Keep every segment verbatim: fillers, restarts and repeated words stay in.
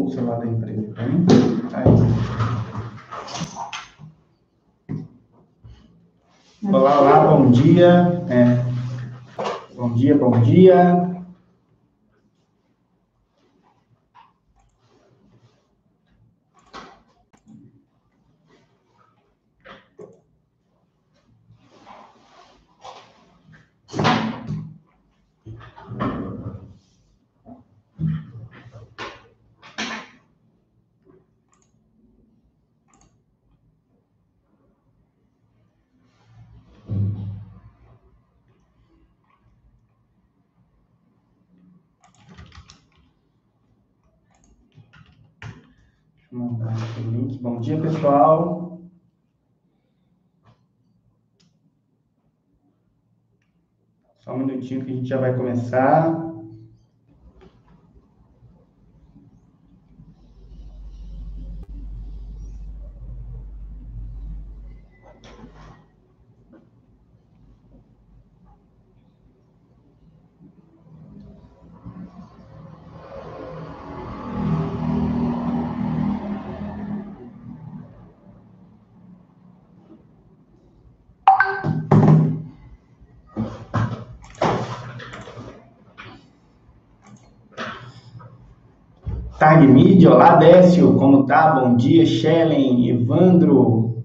ou o celular da empresa? Hein? Aí. Olá, olá, bom dia. É. Bom dia, bom dia. Vou mandar aqui o link. Bom dia, pessoal. Só um minutinho que a gente já vai começar. Tag Mídia, olá Décio, como tá? Bom dia, Shellen, Evandro.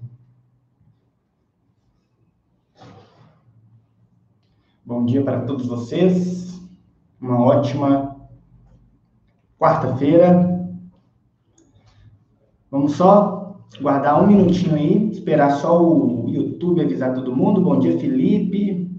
Bom dia para todos vocês. Uma ótima quarta-feira. Vamos só guardar um minutinho aí, esperar só o YouTube avisar todo mundo. Bom dia, Felipe.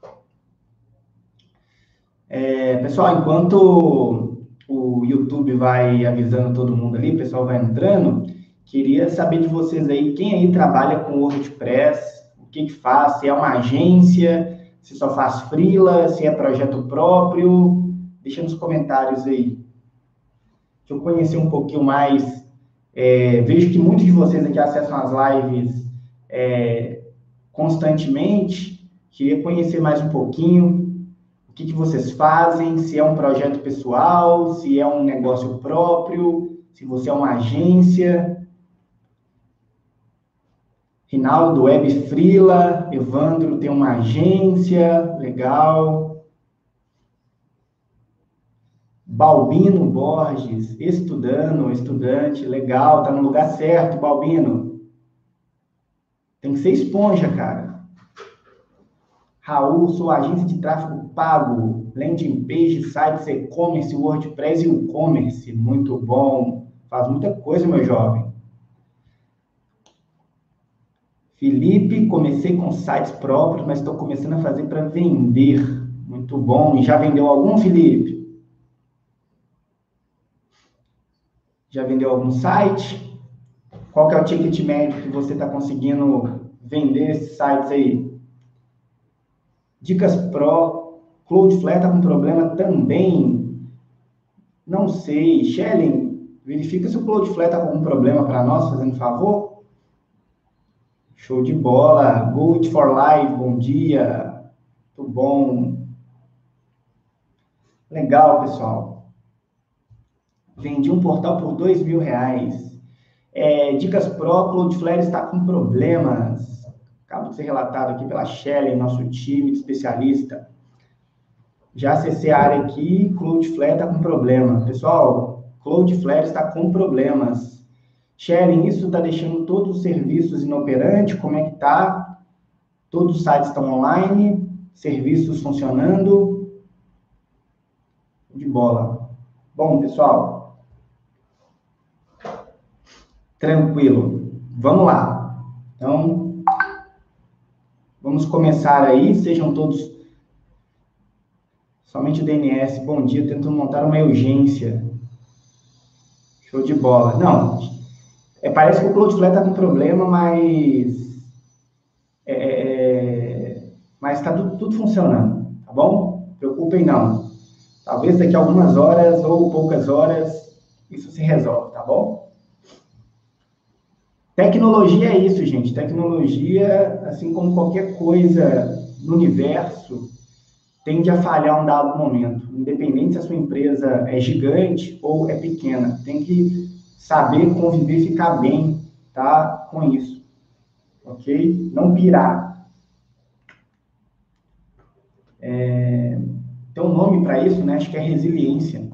É, pessoal, enquanto o YouTube vai avisando todo mundo ali, o pessoal vai entrando, queria saber de vocês aí, quem aí trabalha com WordPress, o que que faz, se é uma agência, se só faz freela, se é projeto próprio, deixa nos comentários aí. Deixa eu conhecer um pouquinho mais, é, vejo que muitos de vocês aqui acessam as lives é, constantemente, queria conhecer mais um pouquinho, o que que vocês fazem, se é um projeto pessoal, se é um negócio próprio, se você é uma agência. Rinaldo, Web Freela, Evandro tem uma agência, legal. Balbino Borges, estudando, estudante, legal, tá no lugar certo, Balbino. Tem que ser esponja, cara. Raul, sou agência de tráfego pago, landing page, sites, e-commerce, WordPress e e-commerce. Muito bom. Faz muita coisa, meu jovem. Felipe, comecei com sites próprios, mas estou começando a fazer para vender. Muito bom. E já vendeu algum, Felipe? Já vendeu algum site? Qual que é o ticket médio que você está conseguindo vender esses sites aí? Dicas Pro, Cloudflare está com problema também? Não sei. Shellen, verifica se o Cloudflare está com algum problema para nós, fazendo favor. Show de bola. Go It for Life, bom dia. Muito bom. Legal, pessoal. Vendi um portal por dois mil reais. É, Dicas Pro, Cloudflare está com problemas. Acaba de ser relatado aqui pela Shelley, nosso time de especialista. Já acessei a área aqui, Cloudflare está com problema. Pessoal, Cloudflare está com problemas. Shelley, isso está deixando todos os serviços inoperantes? Como é que está? Todos os sites estão online, serviços funcionando. De bola. Bom, pessoal, tranquilo. Vamos lá. Então, vamos começar aí. Sejam todos... Somente o D N S. Bom dia, tentando montar uma urgência. Show de bola. Não, é, parece que o Cloudflare está com problema, mas... É, é, mas está tudo, tudo funcionando, tá bom? Não se preocupem não. Talvez daqui a algumas horas ou poucas horas isso se resolve, tá bom? Tecnologia é isso, gente. Tecnologia, assim como qualquer coisa no universo, tende a falhar um dado momento, independente se a sua empresa é gigante ou é pequena. Tem que saber conviver e ficar bem, tá, com isso, ok? Não pirar. É, tem um nome para isso, né? Acho que é resiliência.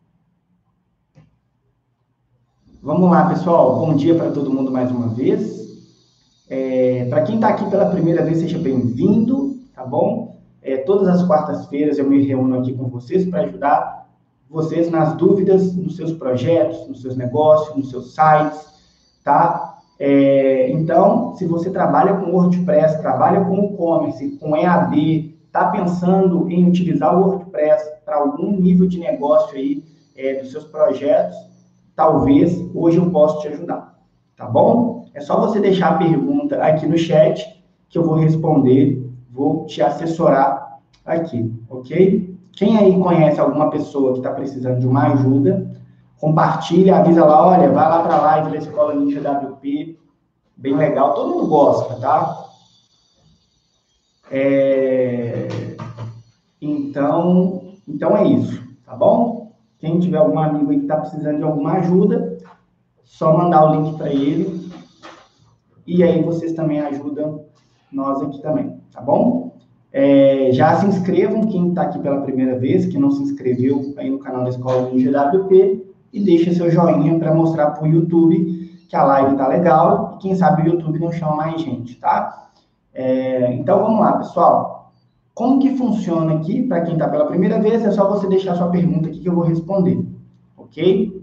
Vamos lá, pessoal. Bom dia para todo mundo mais uma vez. É, para quem está aqui pela primeira vez, seja bem-vindo, tá bom? É, todas as quartas-feiras eu me reúno aqui com vocês para ajudar vocês nas dúvidas, nos seus projetos, nos seus negócios, nos seus sites, tá? É, então, se você trabalha com WordPress, trabalha com e-commerce, com E A D, está pensando em utilizar o WordPress para algum nível de negócio aí é, dos seus projetos, talvez hoje eu possa te ajudar, tá bom? É só você deixar a pergunta aqui no chat que eu vou responder, vou te assessorar aqui, ok? Quem aí conhece alguma pessoa que está precisando de uma ajuda, compartilha, avisa lá, olha, vai lá para a live da Escola Ninja W P, bem legal, todo mundo gosta, tá? É... Então, então é isso, tá bom? Quem tiver algum amigo aí que está precisando de alguma ajuda, só mandar o link para ele. E aí vocês também ajudam nós aqui também, tá bom? É, já se inscrevam, quem está aqui pela primeira vez, que não se inscreveu aí no canal da Escola Ninja W P, e deixa seu joinha para mostrar para o YouTube que a live tá legal, e quem sabe o YouTube não chama mais gente, tá? É, então vamos lá, pessoal. Como que funciona aqui, para quem está pela primeira vez, é só você deixar sua pergunta aqui que eu vou responder, ok?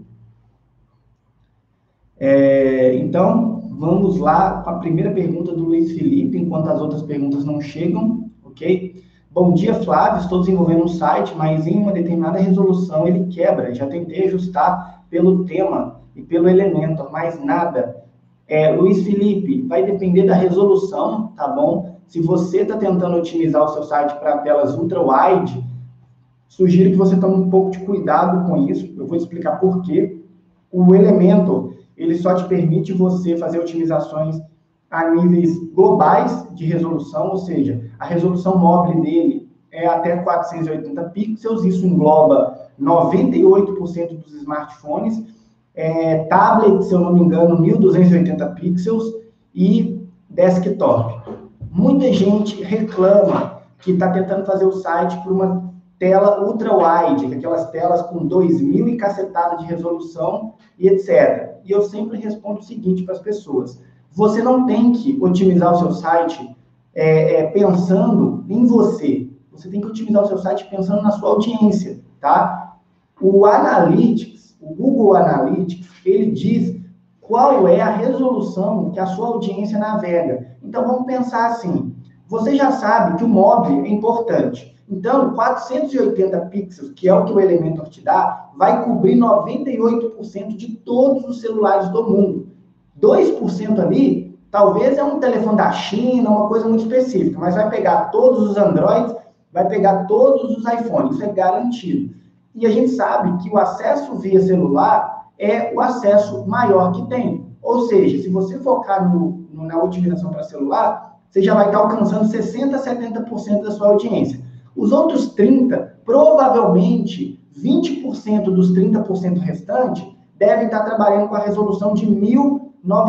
É, então, vamos lá com a primeira pergunta do Luiz Felipe, enquanto as outras perguntas não chegam, ok? Bom dia, Flávio, estou desenvolvendo um site, mas em uma determinada resolução ele quebra. Já tentei ajustar pelo tema e pelo elemento, mas nada. É, Luiz Felipe, vai depender da resolução, tá bom? Se você está tentando otimizar o seu site para telas ultra-wide, sugiro que você tome um pouco de cuidado com isso. Eu vou explicar por quê. O Elementor, ele só te permite você fazer otimizações a níveis globais de resolução, ou seja, a resolução móvel dele é até quatrocentos e oitenta pixels, isso engloba noventa e oito por cento dos smartphones, é, tablet, se eu não me engano, mil duzentos e oitenta pixels e desktop. Muita gente reclama que está tentando fazer o site por uma tela ultra-wide, aquelas telas com dois mil e cacetada de resolução e etcétera. E eu sempre respondo o seguinte para as pessoas: você não tem que otimizar o seu site é, é, pensando em você. Você tem que otimizar o seu site pensando na sua audiência, tá? O Analytics, o Google Analytics, ele diz qual é a resolução que a sua audiência navega. Então, vamos pensar assim. Você já sabe que o móvel é importante. Então, quatrocentos e oitenta pixels, que é o que o Elementor te dá, vai cobrir noventa e oito por cento de todos os celulares do mundo. dois por cento ali, talvez é um telefone da China, uma coisa muito específica, mas vai pegar todos os Androids, vai pegar todos os iPhones, isso é garantido. E a gente sabe que o acesso via celular é o acesso maior que tem. Ou seja, se você focar no, no, na otimização para celular, você já vai estar alcançando sessenta a setenta por cento da sua audiência. Os outros trinta por cento, provavelmente vinte por cento dos trinta por cento restantes, devem estar trabalhando com a resolução de mil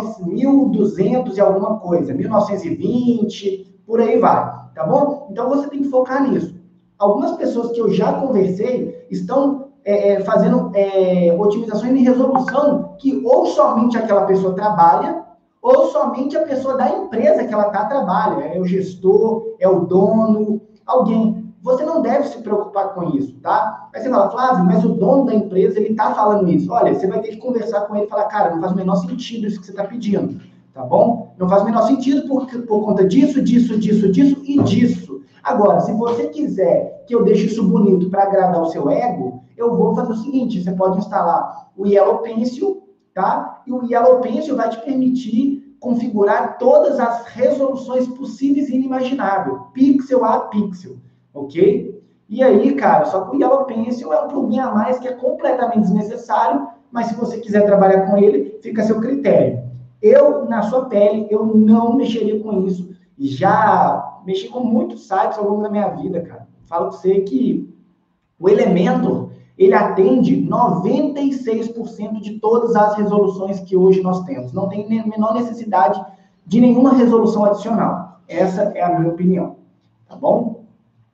e duzentos e alguma coisa, mil novecentos e vinte, por aí vai, tá bom? Então você tem que focar nisso. Algumas pessoas que eu já conversei estão é, fazendo é, otimizações de resolução que ou somente aquela pessoa trabalha, ou somente a pessoa da empresa que ela está trabalha. É o gestor, é o dono, alguém. Você não deve se preocupar com isso, tá? Aí você fala, Flávio, mas o dono da empresa, ele tá falando isso. Olha, você vai ter que conversar com ele e falar, cara, não faz o menor sentido isso que você está pedindo, tá bom? Não faz o menor sentido por, por conta disso, disso, disso, disso e disso. Agora, se você quiser que eu deixe isso bonito para agradar o seu ego, eu vou fazer o seguinte, você pode instalar o Yellow Pencil, tá? E o Yellow Pencil vai te permitir configurar todas as resoluções possíveis e inimagináveis, pixel a pixel, ok? E aí, cara, só que o Yellow Pencil é um plugin a mais que é completamente desnecessário, mas se você quiser trabalhar com ele, fica a seu critério. Eu, na sua pele, eu não mexeria com isso. Já mexi com muitos sites ao longo da minha vida, cara. falo para você que o Elementor, ele atende noventa e seis por cento de todas as resoluções que hoje nós temos. Não tem a menor necessidade de nenhuma resolução adicional. Essa é a minha opinião, tá bom?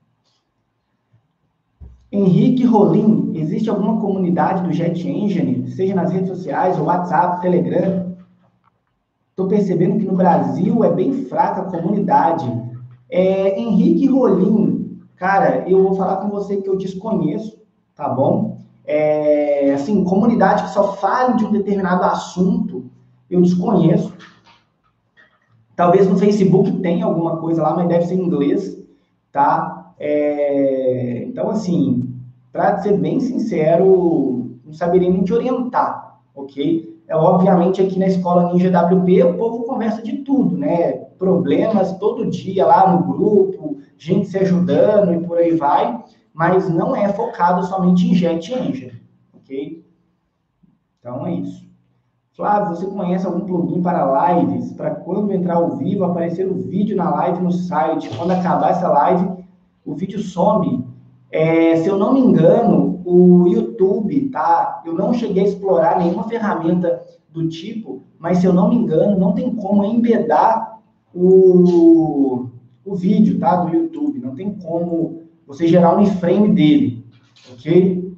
Henrique Rolim, existe alguma comunidade do Jet Engine, seja nas redes sociais, WhatsApp, Telegram? Estou percebendo que no Brasil é bem fraca a comunidade. É, Henrique Rolim, cara, eu vou falar com você que eu desconheço, tá bom? É, assim, comunidade que só fale de um determinado assunto, eu desconheço. Talvez no Facebook tenha alguma coisa lá, mas deve ser em inglês, tá? É, então, assim, para ser bem sincero, não saberia nem te orientar, ok? É, obviamente, aqui na Escola Ninja W P, o povo conversa de tudo, né? Problemas todo dia lá no grupo, gente se ajudando e por aí vai, mas não é focado somente em Jet Engine, ok? Então, é isso. Flávio, você conhece algum plugin para lives? Para quando entrar ao vivo, aparecer o vídeo na live no site. Quando acabar essa live, o vídeo some. É, se eu não me engano, o YouTube, tá? Eu não cheguei a explorar nenhuma ferramenta do tipo, mas se eu não me engano, não tem como embedar o, o vídeo, tá? Do YouTube. Não tem como você gerar um iframe dele, ok?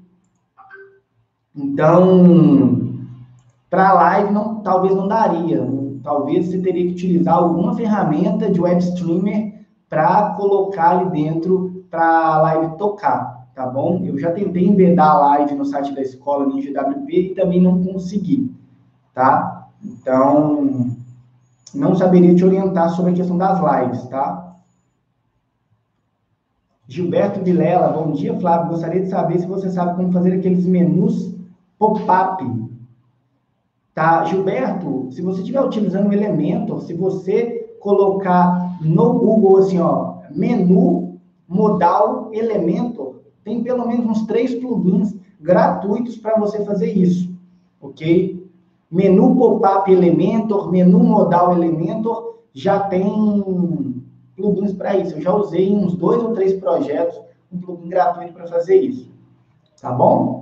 Então, para live, não, talvez não daria. Talvez você teria que utilizar alguma ferramenta de web streamer para colocar ali dentro para a live tocar, tá bom? Eu já tentei embedar a live no site da escola Ninja W P e também não consegui, tá? Então, não saberia te orientar sobre a questão das lives, tá? Gilberto Vilela, bom dia, Flávio. Gostaria de saber se você sabe como fazer aqueles menus pop-up. Tá, Gilberto, se você estiver utilizando o Elementor, se você colocar no Google assim, ó, menu, modal, Elementor, tem pelo menos uns três plugins gratuitos para você fazer isso, ok? Menu pop-up Elementor, menu modal Elementor, já tem plugins para isso. Eu já usei em uns dois ou três projetos um plugin gratuito para fazer isso, tá bom?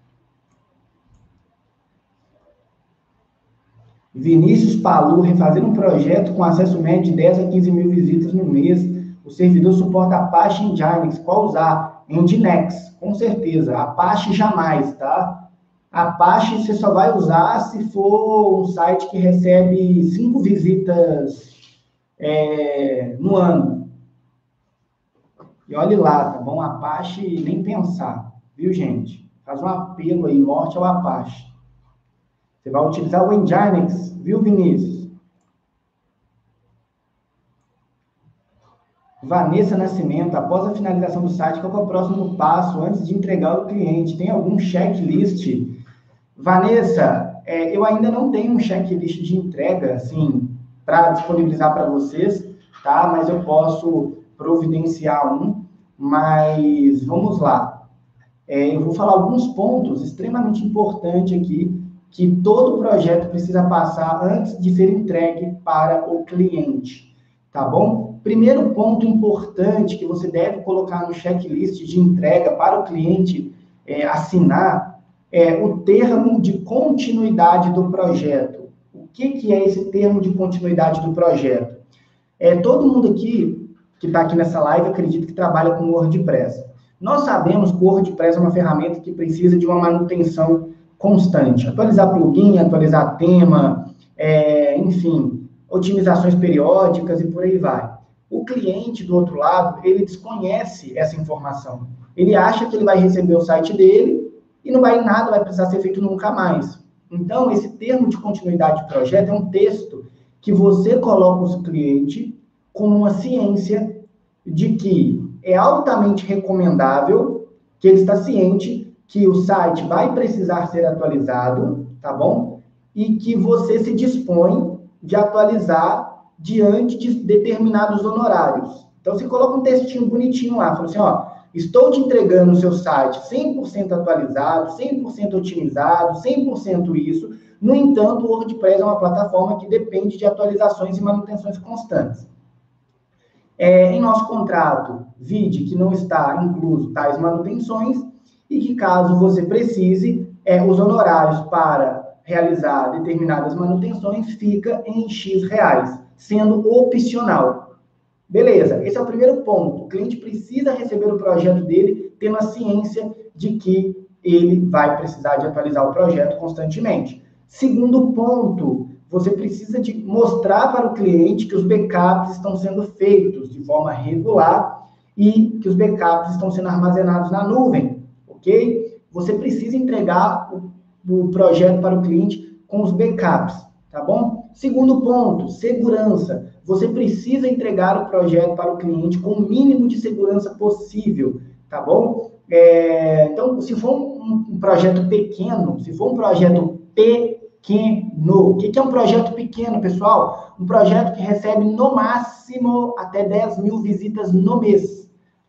Vinícius Palu, refazer um projeto com acesso médio de dez a quinze mil visitas no mês. O servidor suporta Apache e Nginx. Qual usar? Nginx, com certeza. Apache jamais, tá? Apache você só vai usar se for um site que recebe cinco visitas é, no ano. E olhe lá, tá bom? Apache, nem pensar. Viu, gente? Faz um apelo aí, morte ao Apache. Você vai utilizar o Nginx, viu, Vinícius? Vanessa Nascimento, após a finalização do site, qual é o próximo passo antes de entregar ao cliente? Tem algum checklist? Vanessa, é, eu ainda não tenho um checklist de entrega, assim, para disponibilizar para vocês, tá? Mas eu posso providenciar um, mas vamos lá. É, eu vou falar alguns pontos extremamente importantes aqui, que todo projeto precisa passar antes de ser entregue para o cliente, tá bom? Primeiro ponto importante que você deve colocar no checklist de entrega para o cliente é, assinar é o termo de continuidade do projeto. O que, que é esse termo de continuidade do projeto? É, todo mundo aqui, que está aqui nessa live, acredito que trabalha com WordPress. Nós sabemos que o WordPress é uma ferramenta que precisa de uma manutenção constante, atualizar plugin, atualizar tema, é, enfim, otimizações periódicas e por aí vai. O cliente, do outro lado, ele desconhece essa informação. Ele acha que ele vai receber o site dele e não vai nada, vai precisar ser feito nunca mais. Então, esse termo de continuidade de projeto é um texto que você coloca o cliente com uma ciência de que é altamente recomendável, que ele está ciente que o site vai precisar ser atualizado, tá bom? E que você se dispõe de atualizar diante de determinados honorários. Então, você coloca um textinho bonitinho lá, fala assim, ó, estou te entregando o seu site cem por cento atualizado, cem por cento otimizado, cem por cento isso. No entanto, o WordPress é uma plataforma que depende de atualizações e manutenções constantes. É, em nosso contrato, vide que não está incluso tais manutenções e que, caso você precise, é, os honorários para realizar determinadas manutenções fica em X reais, sendo opcional. Beleza, esse é o primeiro ponto. O cliente precisa receber o projeto dele, tendo a ciência de que ele vai precisar de atualizar o projeto constantemente. Segundo ponto, você precisa de mostrar para o cliente que os backups estão sendo feitos de forma regular e que os backups estão sendo armazenados na nuvem, ok? Você precisa entregar o, o projeto para o cliente com os backups, tá bom? Segundo ponto, segurança. Você precisa entregar o projeto para o cliente com o mínimo de segurança possível, tá bom? É, então, se for um, um projeto pequeno, se for um projeto pequeno, o que é um projeto pequeno, pessoal? Um projeto que recebe no máximo até dez mil visitas no mês.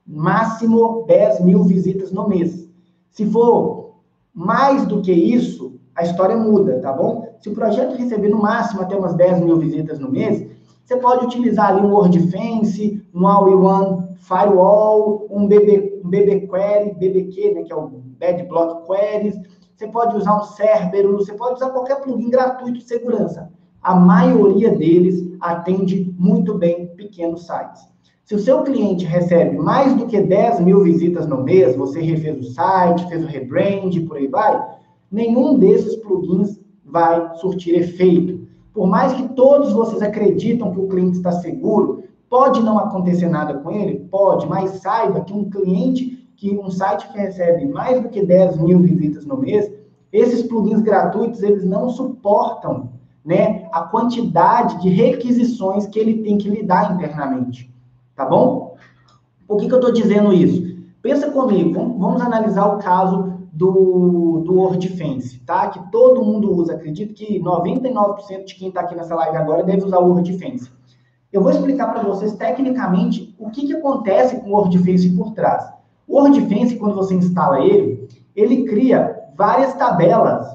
Máximo dez mil visitas no mês. Se for mais do que isso, a história muda, tá bom? Se o projeto receber no máximo até umas dez mil visitas no mês, você pode utilizar ali um WordFence, um All-in-One Firewall, um B B, um B B Query, B B Q, né, que é o Bad Block Queries. Você pode usar um Cerberus, você pode usar qualquer plugin gratuito de segurança. A maioria deles atende muito bem pequenos sites. Se o seu cliente recebe mais do que dez mil visitas no mês, você refez o site, fez o rebrand, por aí vai, nenhum desses plugins vai surtir efeito. Por mais que todos vocês acreditam que o cliente está seguro, pode não acontecer nada com ele? Pode, mas saiba que um cliente, que um site que recebe mais do que dez mil visitas no mês, esses plugins gratuitos, eles não suportam, né, a quantidade de requisições que ele tem que lidar internamente. Tá bom? Por que que eu estou dizendo isso? Pensa comigo, vamos, vamos analisar o caso do, do WordFence, tá? Que todo mundo usa. Acredito que noventa e nove por cento de quem está aqui nessa live agora deve usar o WordFence. Eu vou explicar para vocês, tecnicamente, o que, que acontece com o WordFence por trás. O WordFence, quando você instala ele, ele cria várias tabelas.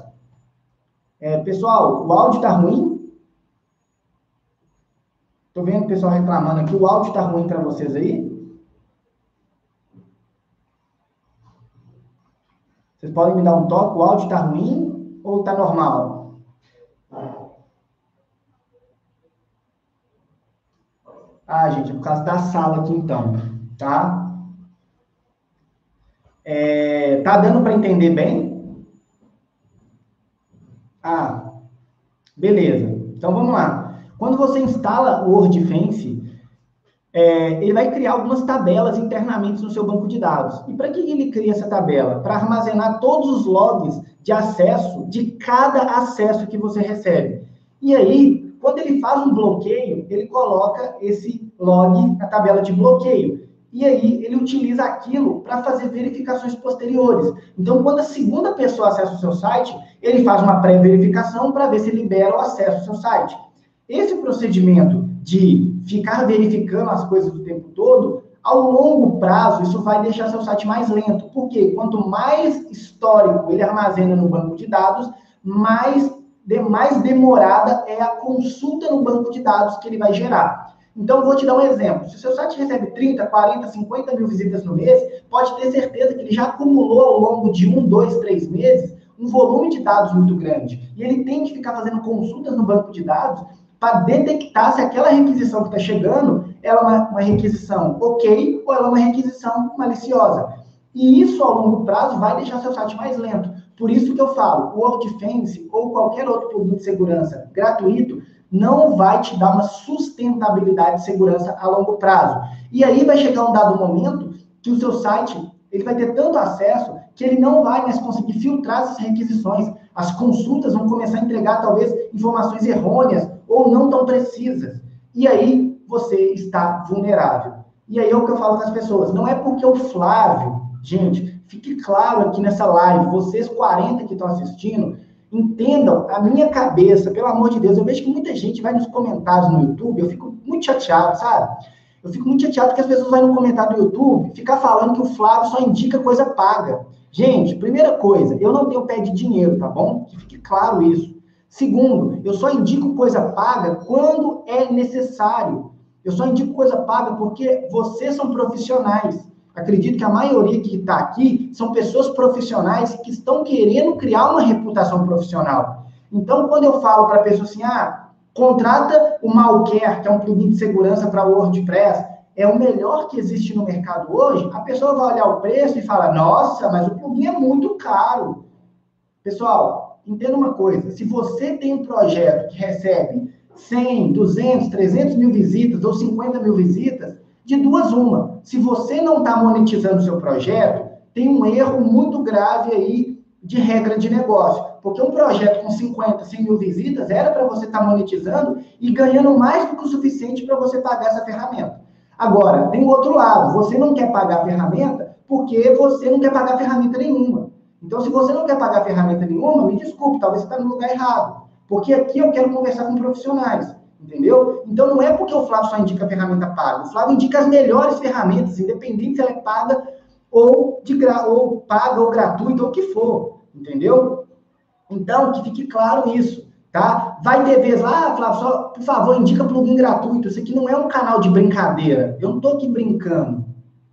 É, pessoal, o áudio está ruim? Estou vendo o pessoal reclamando aqui. O áudio está ruim para vocês aí? Vocês podem me dar um toque? O áudio está ruim ou está normal? Ah, gente, é por causa da sala aqui então, tá? É, tá dando para entender bem? Ah, beleza. Então vamos lá. Quando você instala o WordFence, é, ele vai criar algumas tabelas internamente no seu banco de dados. E para que ele cria essa tabela? Para armazenar todos os logs de acesso de cada acesso que você recebe. E aí, quando ele faz um bloqueio, ele coloca esse log na tabela de bloqueio. E aí, ele utiliza aquilo para fazer verificações posteriores. Então, quando a segunda pessoa acessa o seu site, ele faz uma pré-verificação para ver se libera o acesso ao seu site. Esse procedimento de ficar verificando as coisas o tempo todo, ao longo prazo, isso vai deixar seu site mais lento. Por quê? Quanto mais histórico ele armazena no banco de dados, mais, de, mais demorada é a consulta no banco de dados que ele vai gerar. Então, eu vou te dar um exemplo. Se o seu site recebe trinta, quarenta, cinquenta mil visitas no mês, pode ter certeza que ele já acumulou ao longo de um, dois, três meses um volume de dados muito grande. E ele tem que ficar fazendo consultas no banco de dados para detectar se aquela requisição que está chegando ela é uma, uma requisição ok ou ela é uma requisição maliciosa. E isso, ao longo prazo, vai deixar seu site mais lento. Por isso que eu falo, o WordFence ou qualquer outro produto de segurança gratuito não vai te dar uma sustentabilidade de segurança a longo prazo. E aí vai chegar um dado momento que o seu site ele vai ter tanto acesso que ele não vai mais conseguir filtrar essas requisições. As consultas vão começar a entregar, talvez, informações errôneas ou não tão precisas. E aí você está vulnerável. E aí é o que eu falo com as pessoas. Não é porque o Flávio, gente, fique claro aqui nessa live, vocês quarenta que estão assistindo, entendam a minha cabeça, pelo amor de Deus. Eu vejo que muita gente vai nos comentários no YouTube, eu fico muito chateado, sabe? Eu fico muito chateado que as pessoas vão no comentário do YouTube ficar falando que o Flávio só indica coisa paga. Gente, primeira coisa, eu não tenho pé de dinheiro, tá bom? Que fique claro isso. Segundo, eu só indico coisa paga quando é necessário. Eu só indico coisa paga porque vocês são profissionais. Acredito que a maioria que está aqui são pessoas profissionais que estão querendo criar uma reputação profissional. Então, quando eu falo para a pessoa assim, ah, contrata o Malcare, que é um plugin de segurança para o WordPress, é o melhor que existe no mercado hoje, a pessoa vai olhar o preço e fala, nossa, mas o plugin é muito caro. Pessoal, entenda uma coisa, se você tem um projeto que recebe cem, duzentos, trezentos mil visitas ou cinquenta mil visitas, de duas uma. Se você não está monetizando o seu projeto, tem um erro muito grave aí de regra de negócio. Porque um projeto com cinquenta, cem mil visitas era para você estar tá monetizando e ganhando mais do que o suficiente para você pagar essa ferramenta. Agora, tem o outro lado. Você não quer pagar a ferramenta porque você não quer pagar ferramenta nenhuma. Então, se você não quer pagar ferramenta nenhuma, me desculpe, talvez você está no lugar errado. Porque aqui eu quero conversar com profissionais, entendeu? Então, não é porque o Flávio só indica ferramenta paga. O Flávio indica as melhores ferramentas, independente se ela é paga ou, de gra... ou paga ou gratuita, ou o que for, entendeu? Então, que fique claro isso, tá? Vai ter vezes lá, ah, Flávio, só, por favor, indica plugin gratuito. Isso aqui não é um canal de brincadeira. Eu não estou aqui brincando.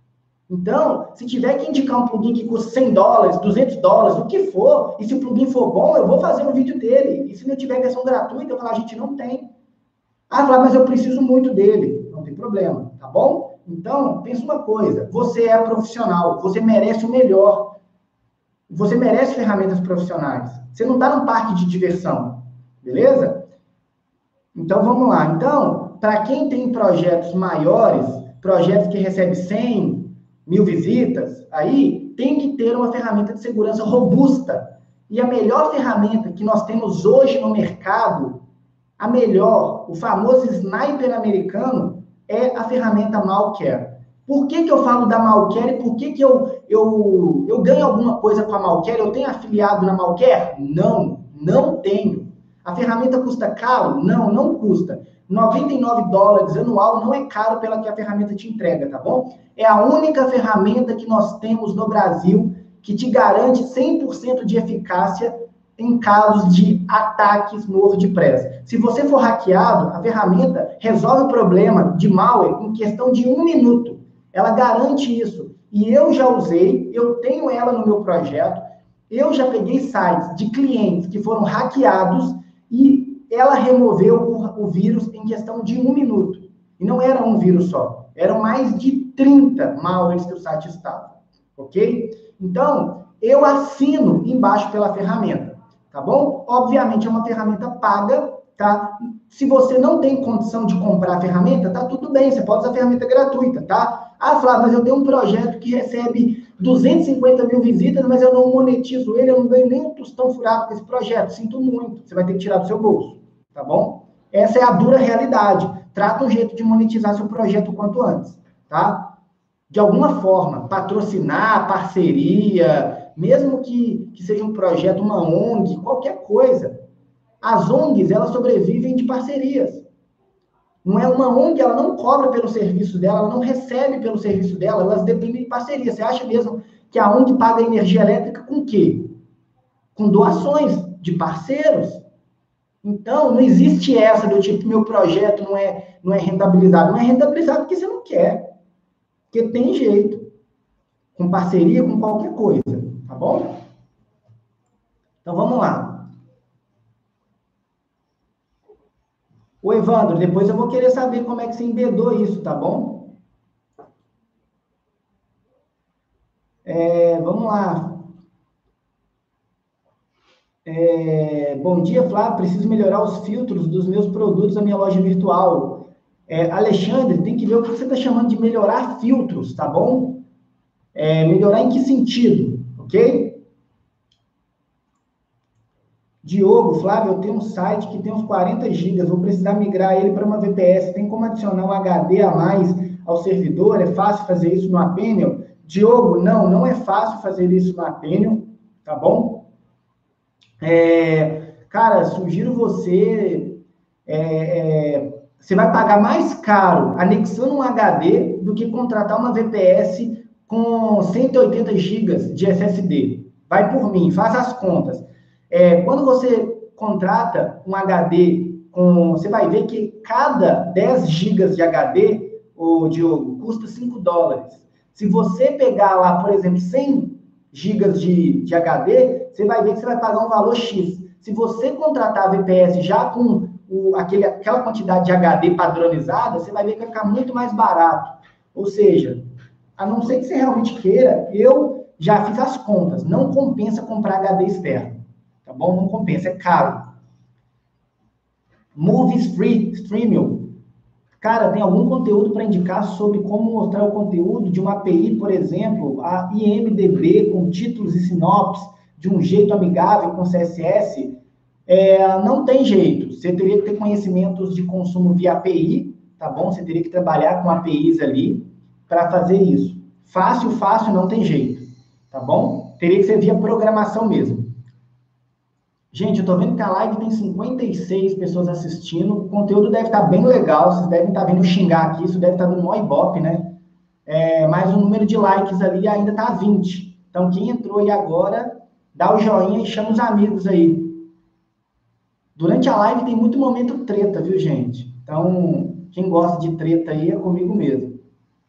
Então, se tiver que indicar um plugin que custa cem dólares, duzentos dólares, o que for, e se o plugin for bom, eu vou fazer um vídeo dele. E se não tiver versão gratuita, eu vou falar, a gente não tem. Ah, Flávio, mas eu preciso muito dele. Não tem problema, tá bom? Então, pensa uma coisa, você é profissional, você merece o melhor. Você merece ferramentas profissionais. Você não está num parque de diversão, beleza? Então, vamos lá. Então, para quem tem projetos maiores, projetos que recebem cem mil visitas, aí tem que ter uma ferramenta de segurança robusta. E a melhor ferramenta que nós temos hoje no mercado, a melhor, o famoso sniper americano, é a ferramenta Malcare. Por que que eu falo da Malcare e por que que eu, eu, eu ganho alguma coisa com a Malcare? Eu tenho afiliado na Malcare? Não, não tenho. A ferramenta custa caro? Não, não custa. noventa e nove dólares anual não é caro pela que a ferramenta te entrega, tá bom? É a única ferramenta que nós temos no Brasil que te garante cem por cento de eficácia em casos de ataques no WordPress. Se você for hackeado, a ferramenta resolve o problema de malware em questão de um minuto. Ela garante isso. E eu já usei, eu tenho ela no meu projeto, eu já peguei sites de clientes que foram hackeados e ela removeu o, o vírus em questão de um minuto. E não era um vírus só, eram mais de trinta malwares que o site estava, ok? Então, eu assino embaixo pela ferramenta, tá bom? Obviamente é uma ferramenta paga, tá? Se você não tem condição de comprar a ferramenta, tá tudo bem, você pode usar a ferramenta gratuita, tá? Ah, Flávio, mas eu tenho um projeto que recebe duzentos e cinquenta mil visitas, mas eu não monetizo ele, eu não ganho nem um tostão furado com esse projeto. Sinto muito, você vai ter que tirar do seu bolso, tá bom? Essa é a dura realidade. Trata um jeito de monetizar seu projeto o quanto antes, tá? De alguma forma, patrocinar, parceria, mesmo que, que seja um projeto, uma O N G, qualquer coisa. As O N Gs, elas sobrevivem de parcerias. Não é uma O N G, ela não cobra pelo serviço dela, ela não recebe pelo serviço dela, elas dependem de parceria. Você acha mesmo que a O N G paga energia elétrica com o quê? Com doações de parceiros. Então, não existe essa do tipo, meu projeto não é, não é rentabilizado. Não é rentabilizado porque você não quer. Porque tem jeito. Com parceria, com qualquer coisa. Tá bom? Então, vamos lá. Ô, Evandro, depois eu vou querer saber como é que você embedou isso, tá bom? É, vamos lá. É, bom dia, Flávio. Preciso melhorar os filtros dos meus produtos na minha loja virtual. É, Alexandre, tem que ver o que você está chamando de melhorar filtros, tá bom? É, melhorar em que sentido, ok? Diogo, Flávio, eu tenho um site que tem uns quarenta gigas, vou precisar migrar ele para uma V P S. Tem como adicionar um H D a mais ao servidor? É fácil fazer isso no Apenion? Diogo, não, não é fácil fazer isso no Apenion, tá bom? É, cara, sugiro você, é, é, você vai pagar mais caro anexando um H D do que contratar uma V P S com cento e oitenta gigas de S S D. Vai por mim, faça as contas. É, quando você contrata um H D, com, você vai ver que cada dez gigas de H D, ô, Diogo, custa cinco dólares. Se você pegar lá, por exemplo, cem gigas de, de H D, você vai ver que você vai pagar um valor X. Se você contratar a V P S já com o, aquele, aquela quantidade de H D padronizada, você vai ver que vai ficar muito mais barato. Ou seja, a não ser que você realmente queira, eu já fiz as contas, não compensa comprar H D externo, tá bom? Não compensa, é caro. Movies Free, Streamio. Cara, tem algum conteúdo para indicar sobre como mostrar o conteúdo de uma A P I, por exemplo, a I M D B com títulos e sinopses de um jeito amigável com C S S? É, não tem jeito. Você teria que ter conhecimentos de consumo via A P I, tá bom? Você teria que trabalhar com A P Is ali para fazer isso. Fácil, fácil, não tem jeito, tá bom? Teria que ser via programação mesmo. Gente, eu tô vendo que a live tem cinquenta e seis pessoas assistindo, o conteúdo deve estar bem legal, vocês devem estar vendo xingar aqui, isso deve estar dando um ibope, né? É, mas o número de likes ali ainda tá vinte. Então, quem entrou aí agora, dá o joinha e chama os amigos aí. Durante a live tem muito momento treta, viu, gente? Então, quem gosta de treta aí é comigo mesmo.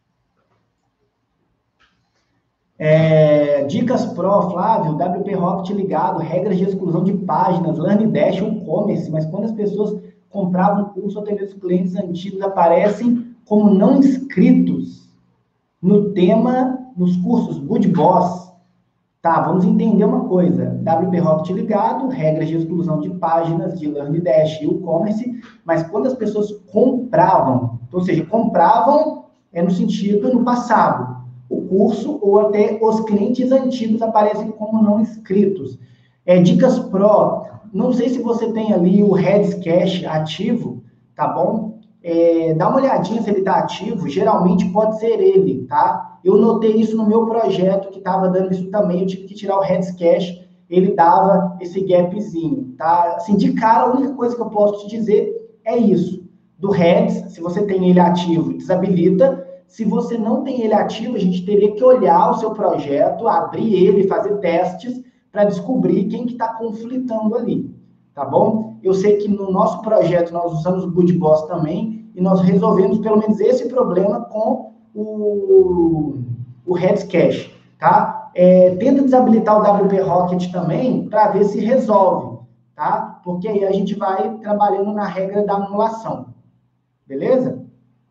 É, dicas Pro, Flávio, W P Rocket ligado, regras de exclusão de páginas, LearnDash, e-commerce, mas quando as pessoas compravam o curso, até mesmo os clientes antigos aparecem como não inscritos no tema, nos cursos Good Boss. Tá, vamos entender uma coisa. W P Rocket ligado, regras de exclusão de páginas, de LearnDash e e-commerce, mas quando as pessoas compravam, ou seja, compravam é no sentido no passado, o curso ou até os clientes antigos aparecem como não inscritos. É, dicas Pro, não sei se você tem ali o Heads Cache ativo, tá bom? É, dá uma olhadinha se ele está ativo, geralmente pode ser ele, tá? Eu notei isso no meu projeto, que estava dando isso também, eu tive que tirar o Heads Cache, ele dava esse gapzinho, tá? Assim, de cara, a única coisa que eu posso te dizer é isso. Do Heads, se você tem ele ativo, desabilita. Se você não tem ele ativo, a gente teria que olhar o seu projeto, abrir ele, fazer testes, para descobrir quem que está conflitando ali, tá bom? Eu sei que no nosso projeto nós usamos o Good Boss também, e nós resolvemos pelo menos esse problema com o, o Heads Cache, tá? É, tenta desabilitar o W P Rocket também, para ver se resolve, tá? Porque aí a gente vai trabalhando na regra da anulação, beleza?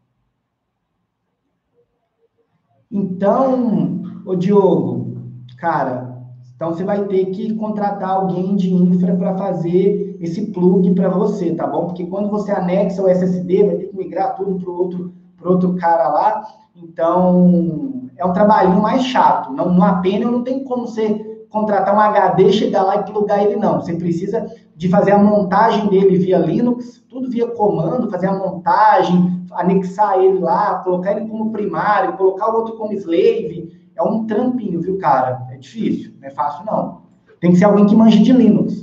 Então, ô Diogo, cara, então você vai ter que contratar alguém de infra para fazer esse plug para você, tá bom? Porque quando você anexa o S S D, vai ter que migrar tudo para outro, pro outro cara lá. Então, é um trabalhinho mais chato. Não, no Apênio não tem como você contratar um H D, chegar lá e plugar ele, não. Você precisa de fazer a montagem dele via Linux, tudo via comando, fazer a montagem, anexar ele lá, colocar ele como primário, colocar o outro como slave. É um trampinho, viu, cara? É difícil, não é fácil, não. Tem que ser alguém que manje de Linux.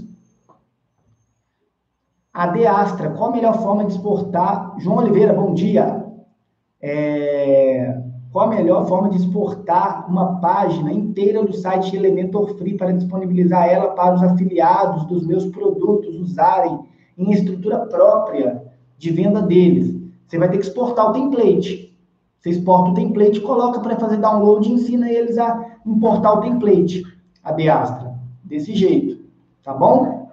A D Astra, qual a melhor forma de exportar? João Oliveira, bom dia. É... Qual a melhor forma de exportar uma página inteira do site Elementor Free para disponibilizar ela para os afiliados dos meus produtos usarem em estrutura própria de venda deles? Você vai ter que exportar o template. Você exporta o template, coloca para fazer download e ensina eles a importar o template, a D Astra. Desse jeito, tá bom?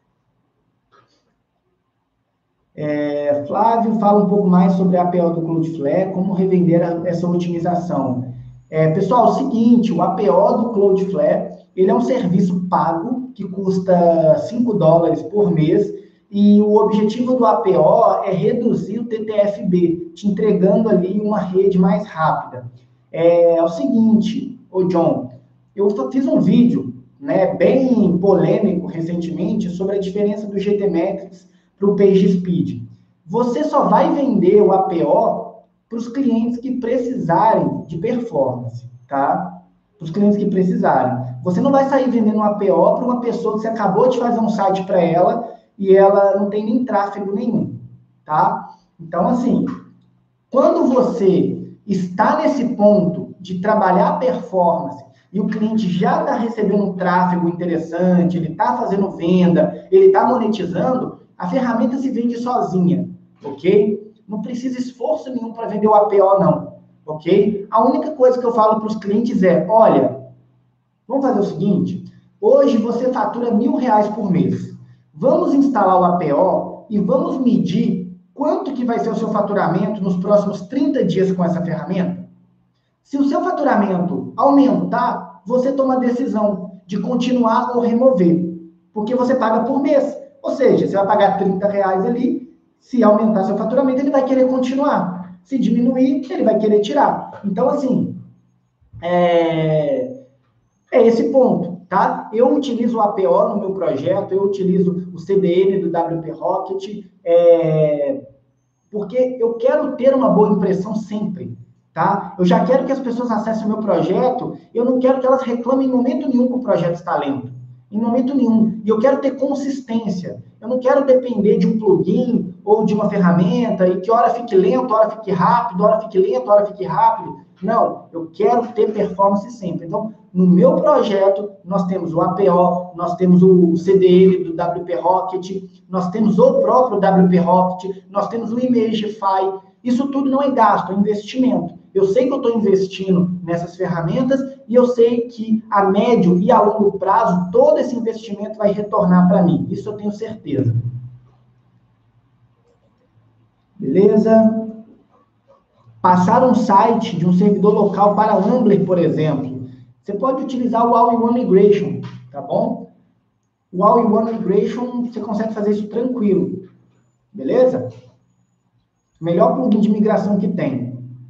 É, Flávio, fala um pouco mais sobre a A P O do Cloudflare, como revender a, essa otimização. É, pessoal, é o seguinte, o A P O do Cloudflare, ele é um serviço pago, que custa cinco dólares por mês, e o objetivo do A P O é reduzir o T T F B, te entregando ali uma rede mais rápida. É, é o seguinte, ô John, eu fiz um vídeo, né, bem polêmico recentemente sobre a diferença do G T Metrix para o PageSpeed. Você só vai vender o A P O para os clientes que precisarem de performance, tá? Para os clientes que precisarem. Você não vai sair vendendo um A P O para uma pessoa que você acabou de fazer um site para ela e ela não tem nem tráfego nenhum, tá? Então, assim, quando você está nesse ponto de trabalhar a performance, e o cliente já está recebendo um tráfego interessante, ele está fazendo venda, ele está monetizando, a ferramenta se vende sozinha, ok? Não precisa esforço nenhum para vender o A P O, não, ok? A única coisa que eu falo para os clientes é, olha, vamos fazer o seguinte, hoje você fatura mil reais por mês, vamos instalar o A P O e vamos medir quanto que vai ser o seu faturamento nos próximos trinta dias com essa ferramenta? Se o seu faturamento aumentar, você toma a decisão de continuar ou remover, porque você paga por mês. Ou seja, você vai pagar trinta reais ali, se aumentar seu faturamento, ele vai querer continuar. Se diminuir, ele vai querer tirar. Então, assim, é, é esse ponto, tá? Eu utilizo o A P O no meu projeto, eu utilizo o C D N do W P Rocket, é, porque eu quero ter uma boa impressão sempre. Tá? Eu já quero que as pessoas acessem o meu projeto, eu não quero que elas reclamem em momento nenhum que o projeto está lento. Em momento nenhum. E eu quero ter consistência. Eu não quero depender de um plugin ou de uma ferramenta e que hora fique lento, hora fique rápido, hora fique lento, hora fique rápido. Não, eu quero ter performance sempre. Então, no meu projeto, nós temos o A P O, nós temos o C D N do W P Rocket, nós temos o próprio W P Rocket, nós temos o Imagify. Isso tudo não é gasto, é investimento. Eu sei que eu estou investindo nessas ferramentas e eu sei que a médio e a longo prazo todo esse investimento vai retornar para mim. Isso eu tenho certeza. Beleza? Passar um site de um servidor local para Ambler, por exemplo. Você pode utilizar o All-in-One Migration, tá bom? O All-in-One Migration, você consegue fazer isso tranquilo. Beleza? Melhor plugin de migração que tem.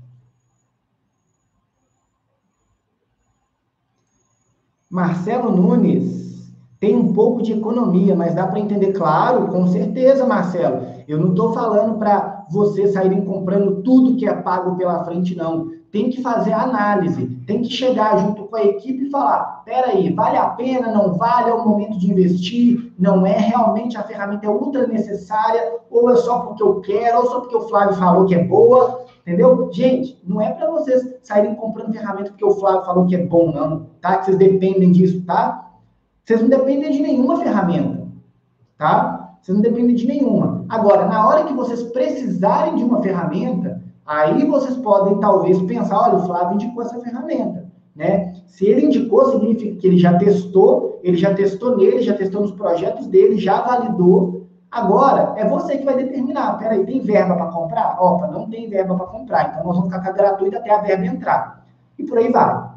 Marcelo Nunes, tem um pouco de economia, mas dá para entender, claro, com certeza, Marcelo. Eu não estou falando para vocês saírem comprando tudo que é pago pela frente, não. Tem que fazer análise, tem que chegar junto com a equipe e falar, peraí, vale a pena, não vale, é o momento de investir, não é, realmente a ferramenta é ultra necessária, ou é só porque eu quero, ou só porque o Flávio falou que é boa, entendeu? Gente, não é para vocês saírem comprando ferramenta porque o Flávio falou que é bom, não, tá? Que vocês dependem disso, tá? Vocês não dependem de nenhuma ferramenta, tá? Vocês não dependem de nenhuma. Agora, na hora que vocês precisarem de uma ferramenta, aí vocês podem, talvez, pensar, olha, o Flávio indicou essa ferramenta, né? Se ele indicou, significa que ele já testou, ele já testou nele, já testou nos projetos dele, já validou. Agora, é você que vai determinar. Peraí, tem verba para comprar? Opa, não tem verba para comprar. Então, nós vamos ficar com a gratuita até a verba entrar. E por aí vai.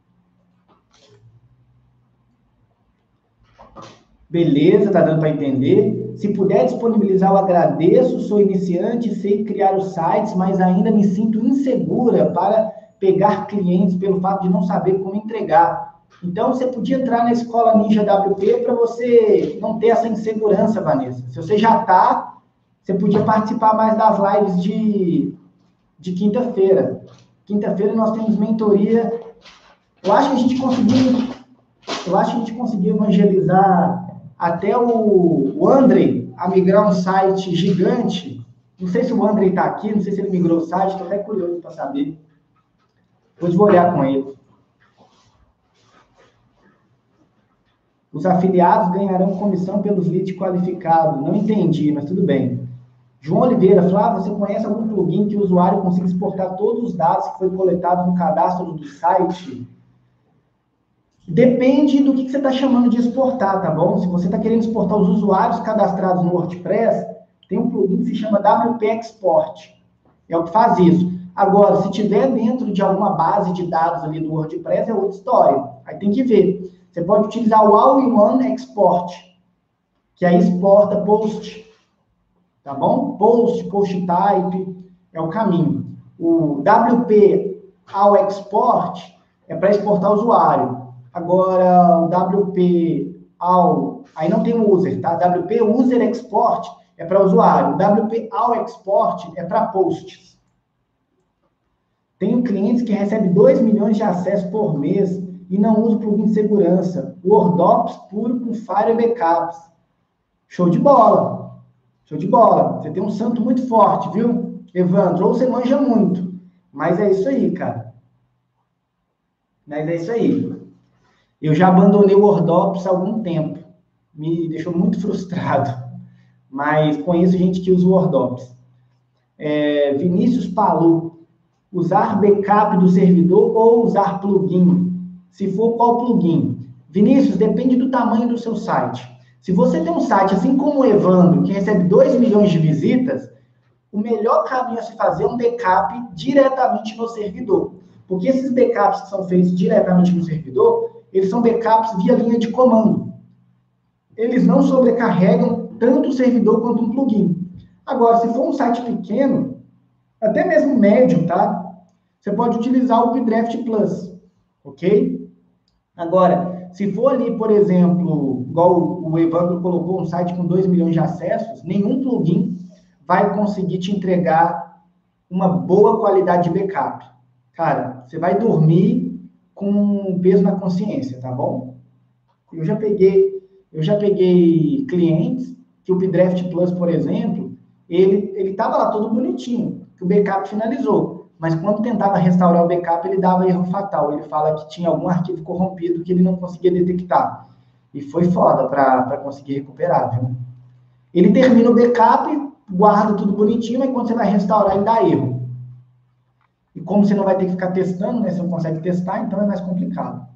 Beleza, tá dando para entender? Se puder disponibilizar, eu agradeço. Sou iniciante, sei criar os sites, mas ainda me sinto insegura para pegar clientes pelo fato de não saber como entregar. Então, você podia entrar na Escola Ninja W P para você não ter essa insegurança, Vanessa. Se você já está, você podia participar mais das lives de, de quinta-feira. Quinta-feira nós temos mentoria. Eu acho que a gente conseguiu, eu acho que a gente conseguiu evangelizar até o, o Andrei a migrar um site gigante. Não sei se o Andrei está aqui, não sei se ele migrou o site, estou até curioso para saber. Depois vou olhar com ele. Os afiliados ganharão comissão pelos leads qualificados. Não entendi, mas tudo bem. João Oliveira, Flávio, você conhece algum plugin que o usuário consiga exportar todos os dados que foi coletado no cadastro do site? Depende do que você está chamando de exportar, tá bom? Se você está querendo exportar os usuários cadastrados no WordPress, tem um plugin que se chama W P Export. É o que faz isso. Agora, se tiver dentro de alguma base de dados ali do WordPress, é outra história. Aí tem que ver. Você pode utilizar o All-in-One Export, que aí exporta post, tá bom? Post, post type, é o caminho. O W P All Export é para exportar o usuário. Agora, o W P All, aí não tem o user, tá? W P User Export é para usuário. O W P All Export é para posts. Tenho clientes que recebem dois milhões de acessos por mês e não usa o plugin de segurança. WordOps puro com Fire Backups. Show de bola. Show de bola. Você tem um santo muito forte, viu, Evandro? Ou você manja muito. Mas é isso aí, cara. Mas é isso aí. Eu já abandonei o Ordops há algum tempo. Me deixou muito frustrado. Mas conheço gente que usa o Ordops. É, Vinícius Palu. Usar backup do servidor ou usar plugin? Se for, qual plugin? Vinícius, depende do tamanho do seu site. Se você tem um site, assim como o Evandro, que recebe dois milhões de visitas, o melhor caminho a se fazer é um backup diretamente no servidor. Porque esses backups que são feitos diretamente no servidor, eles são backups via linha de comando. Eles não sobrecarregam tanto o servidor quanto um plugin. Agora, se for um site pequeno, até mesmo médio, tá? Você pode utilizar o Updraft Plus, ok? Agora, se for ali, por exemplo, igual o Evandro colocou, um site com dois milhões de acessos, nenhum plugin vai conseguir te entregar uma boa qualidade de backup. Cara, você vai dormir com um peso na consciência, tá bom? Eu já peguei, eu já peguei clientes que o Updraft Plus, por exemplo, ele ele estava lá todo bonitinho, que o backup finalizou, mas quando tentava restaurar o backup, ele dava erro fatal. Ele fala que tinha algum arquivo corrompido que ele não conseguia detectar. E foi foda para conseguir recuperar, viu? Ele termina o backup, guarda tudo bonitinho, mas quando você vai restaurar, ele dá erro. E como você não vai ter que ficar testando, né? Você não consegue testar, então é mais complicado.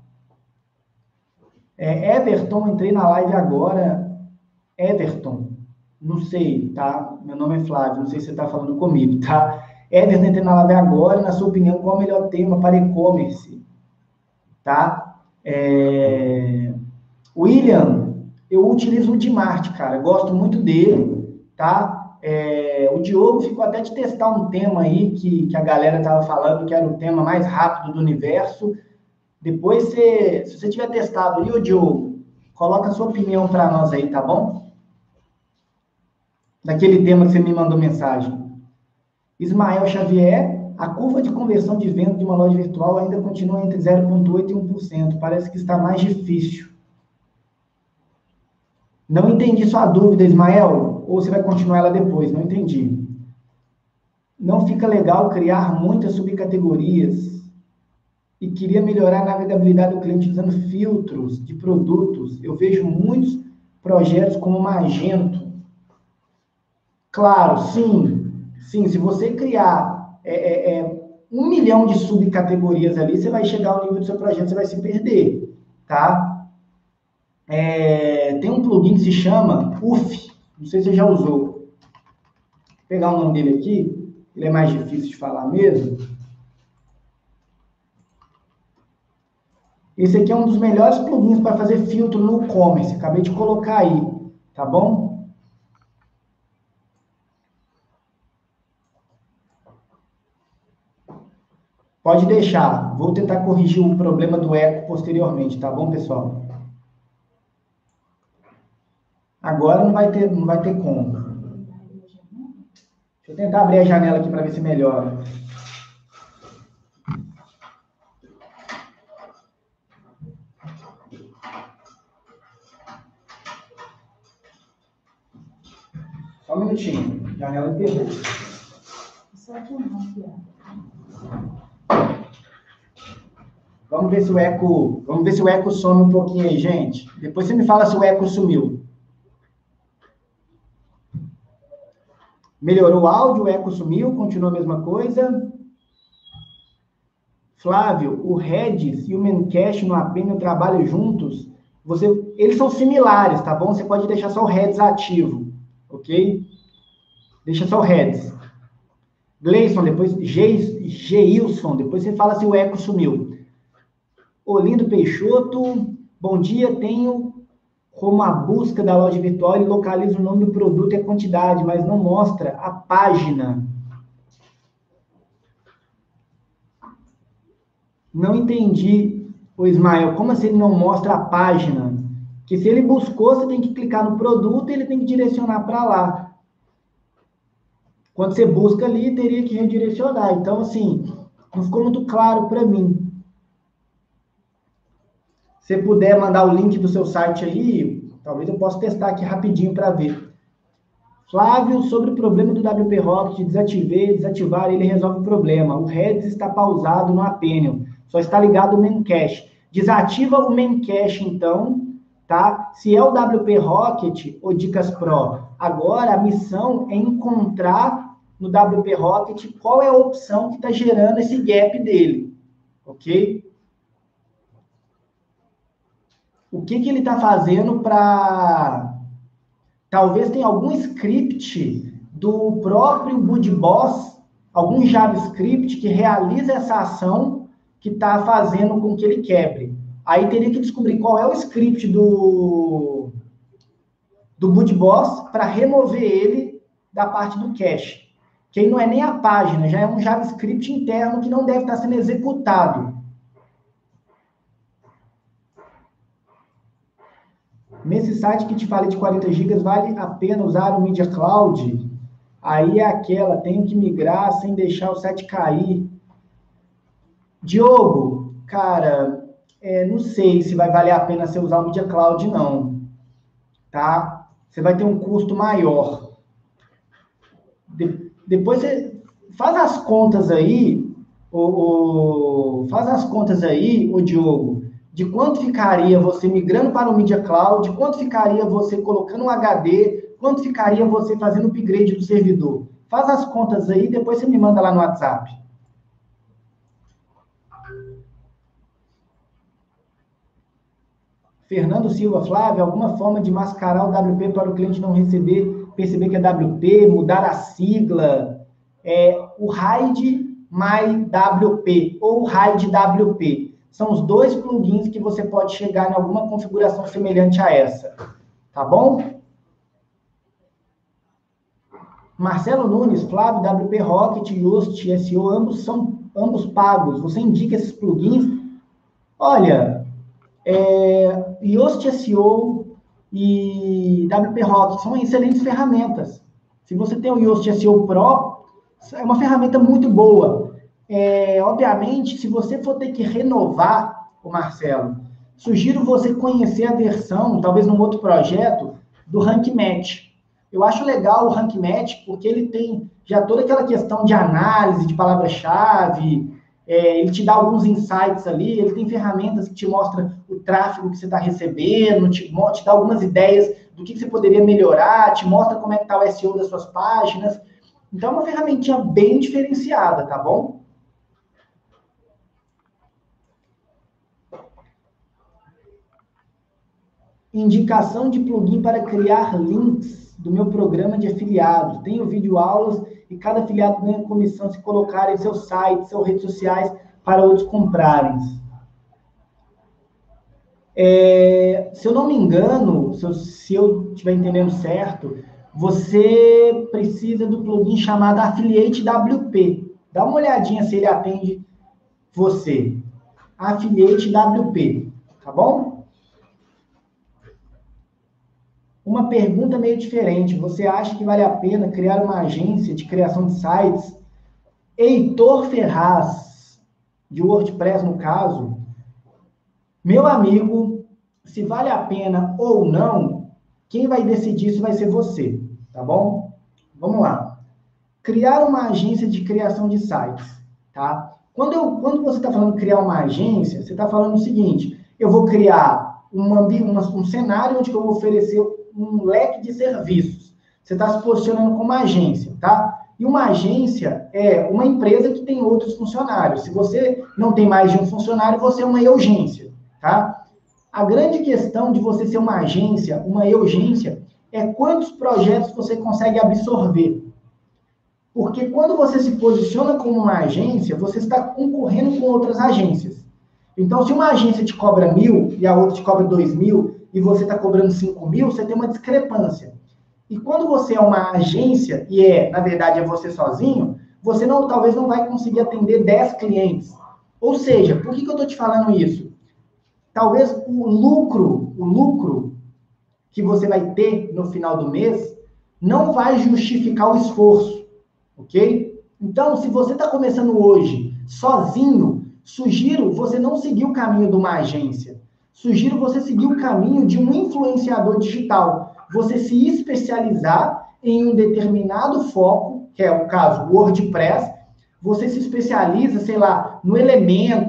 É, Everton, entrei na live agora. Everton, não sei, tá? Meu nome é Flávio, não sei se você está falando comigo, tá? Everton, entrei na live agora. Na sua opinião, qual é o melhor tema para e-commerce? Tá? É... William, eu utilizo o Dmart, cara. Gosto muito dele, tá? É... O Diogo ficou até de testar um tema aí que, que a galera estava falando que era o tema mais rápido do universo. Depois, você, se você tiver testado aí, ô Diogo, coloca a sua opinião para nós aí, tá bom? Daquele tema que você me mandou mensagem. Ismael Xavier, a curva de conversão de venda de uma loja virtual ainda continua entre zero vírgula oito por cento e um por cento. Parece que está mais difícil. Não entendi sua dúvida, Ismael. Ou você vai continuar ela depois? Não entendi. Não fica legal criar muitas subcategorias e queria melhorar a navegabilidade do cliente usando filtros de produtos. Eu vejo muitos projetos como Magento. Claro, sim. Sim, se você criar é, é, é, um milhão de subcategorias ali, você vai chegar ao nível do seu projeto, você vai se perder, tá? É, tem um plugin que se chama U F, não sei se você já usou. Vou pegar o nome dele aqui, ele é mais difícil de falar mesmo. Esse aqui é um dos melhores plugins para fazer filtro no e-commerce. Acabei de colocar aí, tá bom? Pode deixar. Vou tentar corrigir o problema do eco posteriormente, tá bom, pessoal? Agora não vai ter, não vai ter como. Deixa eu tentar abrir a janela aqui para ver se melhora. Só um minutinho. Janela pegou. Vamos ver se o eco, vamos ver se o eco some um pouquinho aí, gente. Depois você me fala se o eco sumiu. Melhorou o áudio, o eco sumiu, continua a mesma coisa. Flávio, o Redis e o Memcached no Appium trabalham juntos. Você, eles são similares, tá bom? Você pode deixar só o Redis ativo, ok? Deixa só o Redis. Gleison, depois Geilson, depois você fala se o eco sumiu. Olindo Peixoto, bom dia, tenho como a busca da loja virtual, ele localiza o nome do produto e a quantidade, mas não mostra a página. Não entendi, o Ismael, como assim ele não mostra a página? Que se ele buscou, você tem que clicar no produto e ele tem que direcionar para lá. Quando você busca ali, teria que redirecionar. Então, assim, não ficou muito claro para mim. Se você puder mandar o link do seu site aí, talvez eu possa testar aqui rapidinho para ver. Flávio, sobre o problema do W P Rocket, desativei, desativar, ele resolve o problema. O Redis está pausado no Appium, só está ligado o Memcached. Desativa o main cache, então, tá? Se é o W P Rocket ou Dicas Pro, agora a missão é encontrar no W P Rocket qual é a opção que está gerando esse gap dele, ok? O que, que ele está fazendo para... Talvez tenha algum script do próprio BudBoss, algum JavaScript que realiza essa ação que está fazendo com que ele quebre. Aí teria que descobrir qual é o script do, do BudBoss para remover ele da parte do cache. Que aí não é nem a página, já é um JavaScript interno que não deve estar sendo executado. Nesse site que te falei de quarenta gigas, vale a pena usar o Media Cloud? Aí é aquela, tenho que migrar sem deixar o site cair. Diogo, cara, é, não sei se vai valer a pena você usar o Media Cloud, não. Tá? Você vai ter um custo maior. De, depois você faz as contas aí, o, o, faz as contas aí, o Diogo, de quanto ficaria você migrando para o Media Cloud, quanto ficaria você colocando um H D, quanto ficaria você fazendo o upgrade do servidor. Faz as contas aí, depois você me manda lá no WhatsApp. Fernando Silva, Flávio, alguma forma de mascarar o W P para o cliente não receber, perceber que é W P, mudar a sigla, é, o hide my W P ou hide W P. São os dois plugins que você pode chegar em alguma configuração semelhante a essa. Tá bom? Marcelo Nunes, Flávio, W P Rocket, Yoast, S E O, ambos são ambos pagos. Você indica esses plugins? Olha, é, Yoast S E O e W P Rocket são excelentes ferramentas. Se você tem o Yoast S E O Pro, é uma ferramenta muito boa. É, obviamente, se você for ter que renovar, o Marcelo, sugiro você conhecer a versão, talvez num outro projeto, do Rank Match. Eu acho legal o Rank Match, porque ele tem já toda aquela questão de análise de palavra-chave, é, ele te dá alguns insights ali, ele tem ferramentas que te mostram o tráfego que você está recebendo, te, te dá algumas ideias do que, que você poderia melhorar, te mostra como é que está o S E O das suas páginas. Então, é uma ferramentinha bem diferenciada, tá bom? Indicação de plugin para criar links do meu programa de afiliados. Tenho videoaulas e cada afiliado ganha comissão se colocarem seu site, suas redes sociais para outros comprarem. É, se eu não me engano, se eu, se eu estiver entendendo certo, você precisa do plugin chamado Affiliate W P. Dá uma olhadinha se ele atende você. Affiliate W P, tá bom? Uma pergunta meio diferente. Você acha que vale a pena criar uma agência de criação de sites? Heitor Ferraz, de WordPress no caso, meu amigo, se vale a pena ou não, quem vai decidir isso vai ser você, tá bom? Vamos lá. Criar uma agência de criação de sites, tá? Quando, eu, quando você está falando criar uma agência, você está falando o seguinte, eu vou criar uma, uma, um cenário onde eu vou oferecer um leque de serviços. Você está se posicionando como agência, tá? E uma agência é uma empresa que tem outros funcionários. Se você não tem mais de um funcionário, você é uma eugência, tá? A grande questão de você ser uma agência, uma eugência, é quantos projetos você consegue absorver. Porque quando você se posiciona como uma agência, você está concorrendo com outras agências. Então, se uma agência te cobra mil e a outra te cobra dois mil, e você está cobrando cinco mil, você tem uma discrepância. E quando você é uma agência, e é, na verdade, é você sozinho, você não, talvez não vai conseguir atender dez clientes. Ou seja, por que, que eu estou te falando isso? Talvez o lucro, o lucro que você vai ter no final do mês não vai justificar o esforço, ok? Então, se você está começando hoje sozinho, sugiro você não seguir o caminho de uma agência. Sugiro você seguir o caminho de um influenciador digital. Você se especializar em um determinado foco, que é o caso WordPress, você se especializa, sei lá, no Elementor,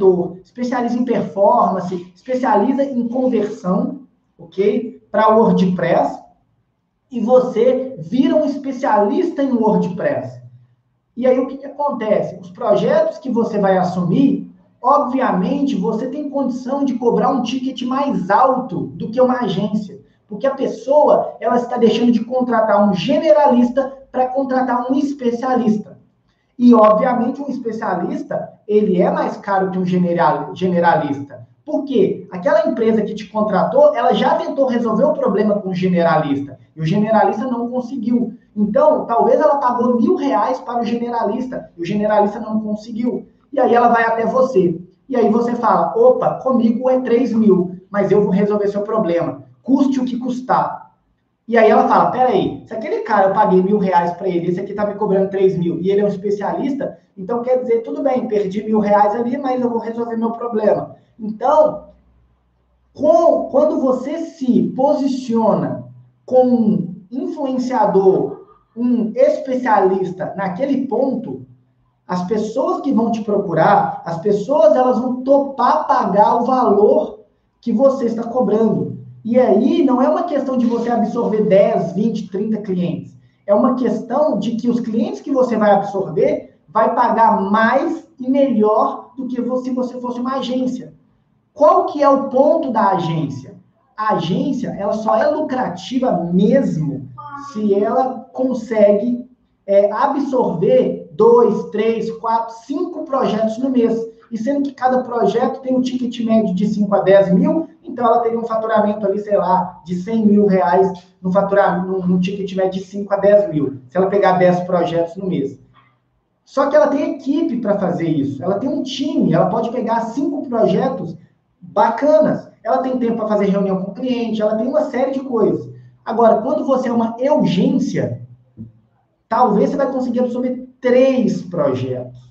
especializa em performance, especializa em conversão, ok? Para WordPress, e você vira um especialista em WordPress. E aí o que, que acontece? Os projetos que você vai assumir, obviamente, você tem condição de cobrar um ticket mais alto do que uma agência. Porque a pessoa, ela está deixando de contratar um generalista para contratar um especialista. E, obviamente, um especialista, ele é mais caro que um general, generalista. Por quê? Aquela empresa que te contratou, ela já tentou resolver o problema com o generalista. E o generalista não conseguiu. Então, talvez ela pagou mil reais para o generalista. E o generalista não conseguiu. E aí ela vai até você. E aí você fala, opa, comigo é três mil, mas eu vou resolver seu problema. Custe o que custar. E aí ela fala, peraí, se aquele cara eu paguei mil reais para ele, esse aqui tá me cobrando três mil, e ele é um especialista, então quer dizer, tudo bem, perdi mil reais ali, mas eu vou resolver meu problema. Então, com, quando você se posiciona como um influenciador, um especialista naquele ponto, as pessoas que vão te procurar, as pessoas elas vão topar pagar o valor que você está cobrando. E aí não é uma questão de você absorver dez, vinte, trinta clientes. É uma questão de que os clientes que você vai absorver vai pagar mais e melhor do que se você fosse uma agência. Qual que é o ponto da agência? A agência, ela só é lucrativa mesmo se ela consegue é, absorver dois, três, quatro, cinco projetos no mês. E sendo que cada projeto tem um ticket médio de cinco a dez mil, então ela teria um faturamento ali, sei lá, de cem mil reais no faturamento, no, no ticket médio de cinco a dez mil, se ela pegar dez projetos no mês. Só que ela tem equipe para fazer isso, ela tem um time, ela pode pegar cinco projetos bacanas, ela tem tempo para fazer reunião com o cliente, ela tem uma série de coisas. Agora, quando você é uma urgência, talvez você vai conseguir absorver três projetos.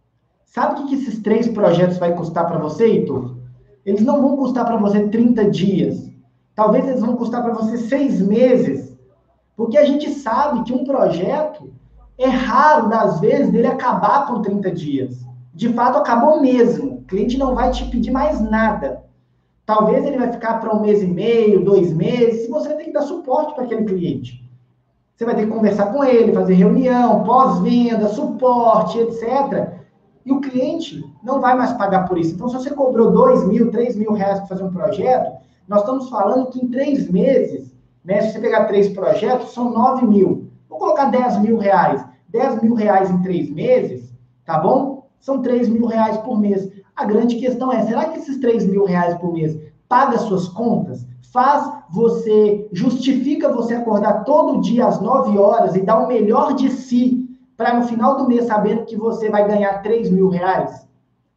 Sabe o que esses três projetos vai custar para você, Heitor? Eles não vão custar para você trinta dias. Talvez eles vão custar para você seis meses. Porque a gente sabe que um projeto é raro, das vezes, dele acabar com trinta dias. De fato, acabou mesmo. O cliente não vai te pedir mais nada. Talvez ele vai ficar para um mês e meio, dois meses, e você vai ter que dar suporte para aquele cliente. Você vai ter que conversar com ele, fazer reunião, pós-venda, suporte, etcétera. E o cliente não vai mais pagar por isso. Então, se você cobrou dois mil, três mil reais para fazer um projeto, nós estamos falando que em três meses, né, se você pegar três projetos, são nove mil. Vou colocar dez mil reais. dez mil reais em três meses, tá bom? São três mil reais por mês. A grande questão é, será que esses três mil reais por mês paga suas contas? Faz você, justifica você acordar todo dia às nove horas e dar o melhor de si para no final do mês sabendo que você vai ganhar três mil reais?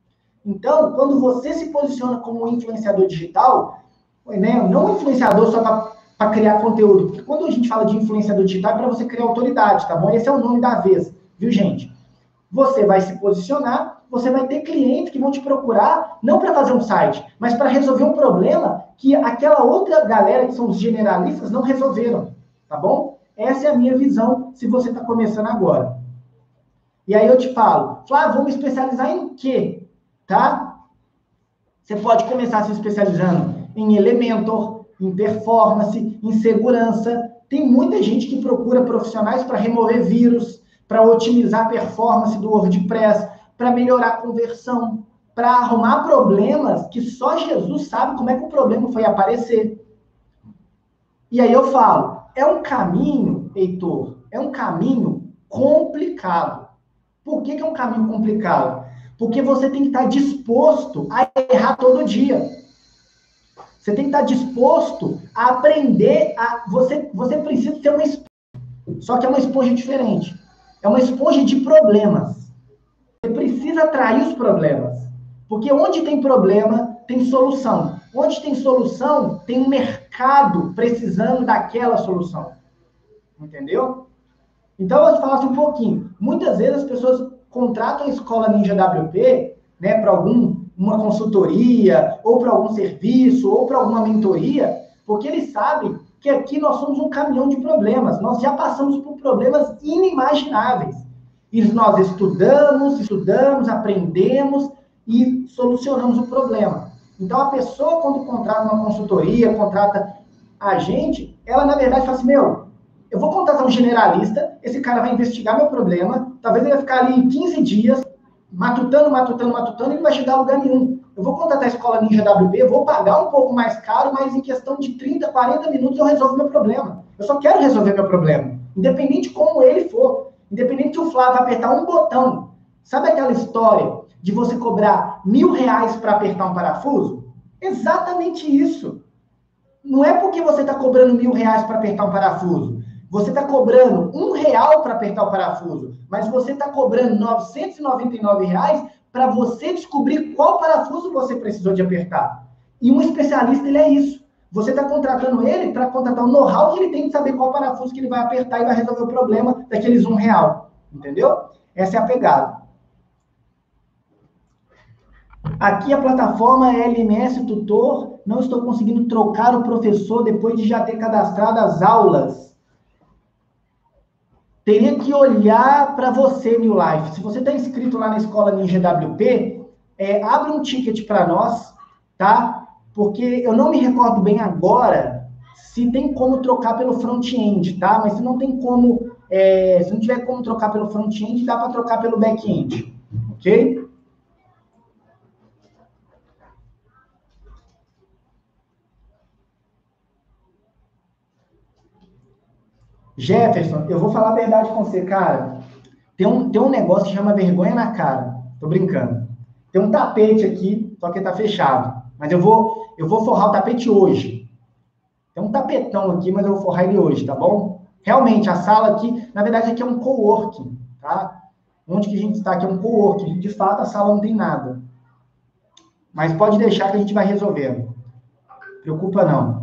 Então, quando você se posiciona como um influenciador digital, né, não influenciador só para criar conteúdo, porque quando a gente fala de influenciador digital é para você criar autoridade, tá bom? Esse é o nome da vez, viu, gente? Você vai se posicionar, você vai ter clientes que vão te procurar, não para fazer um site, mas para resolver um problema que aquela outra galera, que são os generalistas, não resolveram, tá bom? Essa é a minha visão, se você está começando agora. E aí eu te falo, Flávio, vou me especializar em quê? Tá? Você pode começar se especializando em Elementor, em performance, em segurança. Tem muita gente que procura profissionais para remover vírus, para otimizar a performance do WordPress, para melhorar a conversão, para arrumar problemas que só Jesus sabe como é que o problema foi aparecer. E aí eu falo, é um caminho, Heitor, é um caminho complicado. Por que que é um caminho complicado? Porque você tem que estar disposto a errar todo dia. Você tem que estar disposto a aprender a... Você, você precisa ser uma esponja. Só que é uma esponja diferente. É uma esponja de problemas. Você precisa atrair os problemas. Porque onde tem problema, tem solução. Onde tem solução, tem um mercado precisando daquela solução. Entendeu? Então, eu vou te falar assim um pouquinho. Muitas vezes as pessoas contratam a Escola Ninja W P, né, para alguma consultoria, ou para algum serviço, ou para alguma mentoria, porque eles sabem que aqui nós somos um caminhão de problemas. Nós já passamos por problemas inimagináveis. E nós estudamos, estudamos, aprendemos, e solucionamos o problema. Então, a pessoa, quando contrata uma consultoria, contrata a gente, ela, na verdade, fala assim, meu, eu vou contratar um generalista, esse cara vai investigar meu problema, talvez ele vai ficar ali quinze dias, matutando, matutando, matutando, e não vai chegar a lugar nenhum. Eu vou contratar a Escola Ninja W P, vou pagar um pouco mais caro, mas em questão de trinta, quarenta minutos eu resolvo meu problema. Eu só quero resolver meu problema, independente de como ele for, independente se o Flávio apertar um botão. Sabe aquela história de você cobrar mil reais para apertar um parafuso? Exatamente isso. Não é porque você está cobrando mil reais para apertar um parafuso. Você está cobrando um real para apertar o parafuso, mas você está cobrando novecentos e noventa e nove reais para você descobrir qual parafuso você precisou de apertar. E um especialista, ele é isso. Você está contratando ele para contratar o know-how que ele tem de saber qual parafuso que ele vai apertar e vai resolver o problema daqueles um real. Entendeu? Essa é a pegada. Aqui a plataforma é L M S Tutor. Não estou conseguindo trocar o professor depois de já ter cadastrado as aulas. Teria que olhar para você, New Life. Se você está inscrito lá na Escola Ninja W P, é, abre um ticket para nós, tá? Porque eu não me recordo bem agora se tem como trocar pelo front-end, tá? Mas se não tem como, é, se não tiver como trocar pelo front-end, dá para trocar pelo back-end, ok? Jefferson, eu vou falar a verdade com você, cara. Tem um, tem um negócio que chama vergonha na cara. Tô brincando. Tem um tapete aqui, só que tá fechado. Mas eu vou, eu vou forrar o tapete hoje. Tem um tapetão aqui, mas eu vou forrar ele hoje, tá bom? Realmente, a sala aqui, na verdade, aqui é um coworking, tá? Onde que a gente está aqui é um coworking. De fato, a sala não tem nada. Mas pode deixar que a gente vai resolvendo. Preocupa não.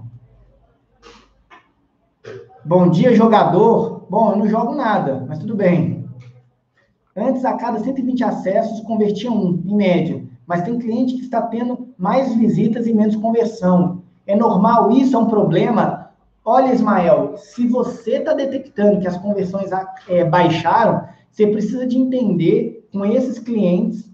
Bom dia, jogador. Bom, eu não jogo nada, mas tudo bem. Antes, a cada cento e vinte acessos, convertia um, em média. Mas tem cliente que está tendo mais visitas e menos conversão. É normal isso? É um problema? Olha, Ismael, se você está detectando que as conversões é, baixaram, você precisa de entender com esses clientes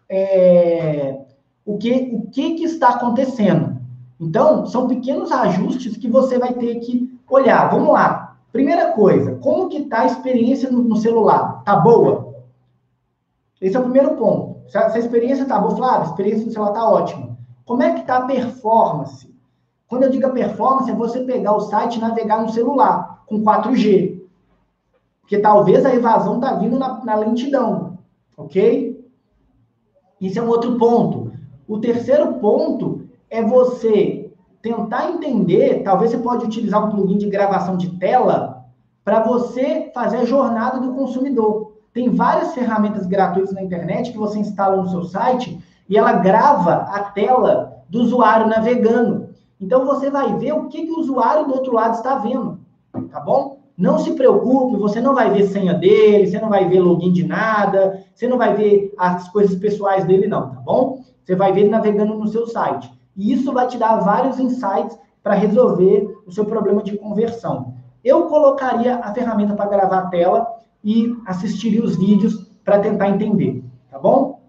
é, o, que, o que, que está acontecendo. Então, são pequenos ajustes que você vai ter que olhar. Vamos lá. Primeira coisa, como que está a experiência no, no celular? Tá boa? Esse é o primeiro ponto. Se a, se a experiência tá boa, Flávio, a experiência no celular tá ótima. Como é que tá a performance? Quando eu digo a performance, é você pegar o site e navegar no celular, com quatro G. Porque talvez a evasão tá vindo na, na lentidão, ok? Isso é um outro ponto. O terceiro ponto é você tentar entender, talvez você pode utilizar um plugin de gravação de tela para você fazer a jornada do consumidor. Tem várias ferramentas gratuitas na internet que você instala no seu site e ela grava a tela do usuário navegando. Então, você vai ver o que, que o usuário do outro lado está vendo, tá bom? Não se preocupe, você não vai ver senha dele, você não vai ver login de nada, você não vai ver as coisas pessoais dele, não, tá bom? Você vai ver ele navegando no seu site. E isso vai te dar vários insights para resolver o seu problema de conversão. Eu colocaria a ferramenta para gravar a tela e assistiria os vídeos para tentar entender, tá bom?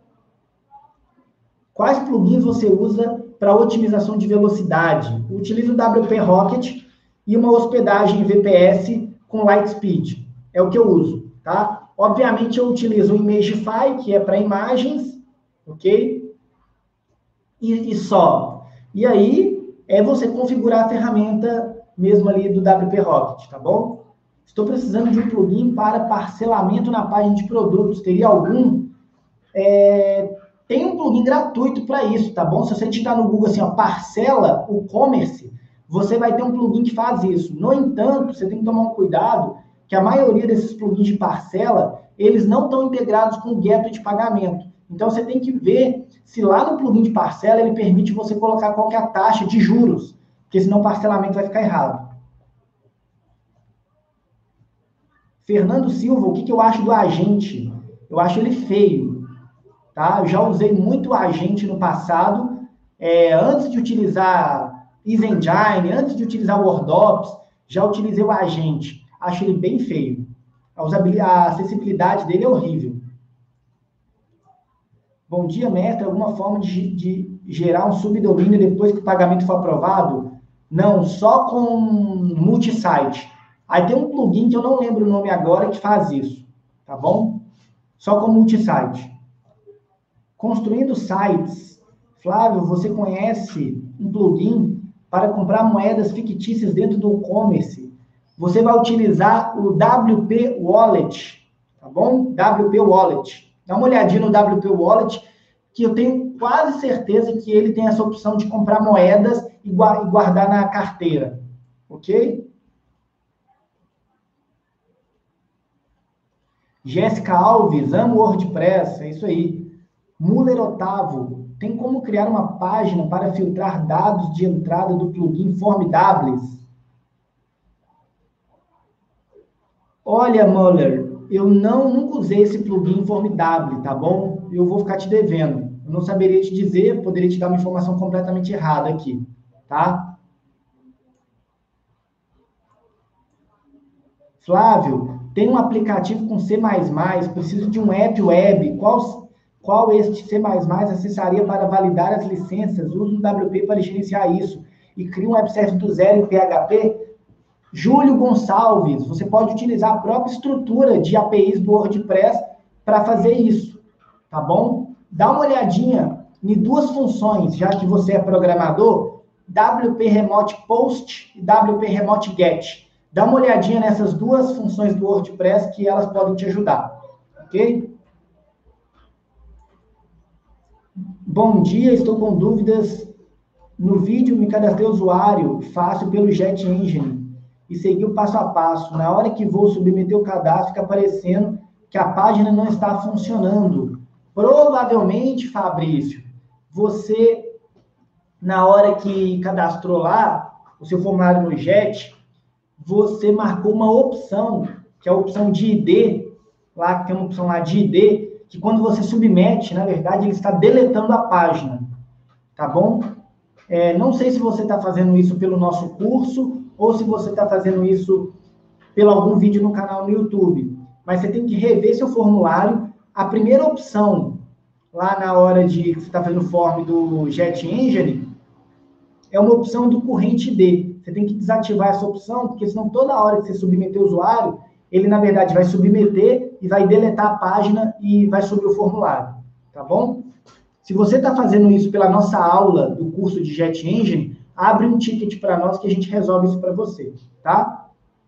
Quais plugins você usa para otimização de velocidade? Utilizo o W P Rocket e uma hospedagem V P S com Lightspeed. É o que eu uso, tá? Obviamente, eu utilizo o Imagify, que é para imagens, ok? E, e só. E aí, é você configurar a ferramenta mesmo ali do W P Rocket, tá bom? Estou precisando de um plugin para parcelamento na página de produtos. Teria algum? É, tem um plugin gratuito para isso, tá bom? Se você digitar no Google assim, ó, parcela o e-commerce, você vai ter um plugin que faz isso. No entanto, você tem que tomar um cuidado que a maioria desses plugins de parcela, eles não estão integrados com o gateway de pagamento. Então, você tem que ver se lá no plugin de parcela ele permite você colocar qual que é a taxa de juros, porque senão o parcelamento vai ficar errado. Fernando Silva, o que, que eu acho do agente? Eu acho ele feio, tá? Eu já usei muito o agente no passado, é, antes de utilizar EasyEngine, antes de utilizar o WordOps, já utilizei o agente. Acho ele bem feio. A, usabilidade, a acessibilidade dele é horrível. Bom dia, mestre. Alguma forma de, de gerar um subdomínio depois que o pagamento for aprovado? Não, só com multisite. Aí tem um plugin que eu não lembro o nome agora que faz isso, tá bom? Só com multisite. Construindo sites. Flávio, você conhece um plugin para comprar moedas fictícias dentro do e-commerce? Você vai utilizar o W P Wallet, tá bom? W P Wallet. Dá uma olhadinha no W P Wallet, que eu tenho quase certeza que ele tem essa opção de comprar moedas e guardar na carteira, ok? Jéssica Alves, amo WordPress, é isso aí. Muller Otávio, tem como criar uma página para filtrar dados de entrada do plugin Formidables? Olha, Muller, eu não, nunca usei esse plugin Formidable, tá bom? Eu vou ficar te devendo. Eu não saberia te dizer, poderia te dar uma informação completamente errada aqui, tá? Flávio, tem um aplicativo com C mais mais, preciso de um app web. Qual, qual este C mais mais acessaria para validar as licenças? Uso o W P para gerenciar isso. E cria um web service do zero em P H P? Júlio Gonçalves, você pode utilizar a própria estrutura de A P Is do WordPress para fazer isso, tá bom? Dá uma olhadinha em duas funções, já que você é programador, W P Remote Post e W P Remote Get. Dá uma olhadinha nessas duas funções do WordPress que elas podem te ajudar, ok? Bom dia, estou com dúvidas. No vídeo me cadastrei usuário, fácil pelo Jet Engine e segui o passo a passo. Na hora que vou submeter o cadastro, fica aparecendo que a página não está funcionando. Provavelmente, Fabrício, você, na hora que cadastrou lá, o seu formulário no Jet, você marcou uma opção, que é a opção de I D, lá que tem uma opção lá de I D, que quando você submete, na verdade, ele está deletando a página, tá bom? É, não sei se você está fazendo isso pelo nosso curso, ou se você está fazendo isso pelo algum vídeo no canal no YouTube. Mas você tem que rever seu formulário. A primeira opção, lá na hora de que você está fazendo o form do Jet Engine, é uma opção do corrente D. Você tem que desativar essa opção, porque senão toda hora que você submeter o usuário, ele, na verdade, vai submeter e vai deletar a página e vai subir o formulário. Tá bom? Se você está fazendo isso pela nossa aula do curso de Jet Engine, abre um ticket para nós que a gente resolve isso para você, tá?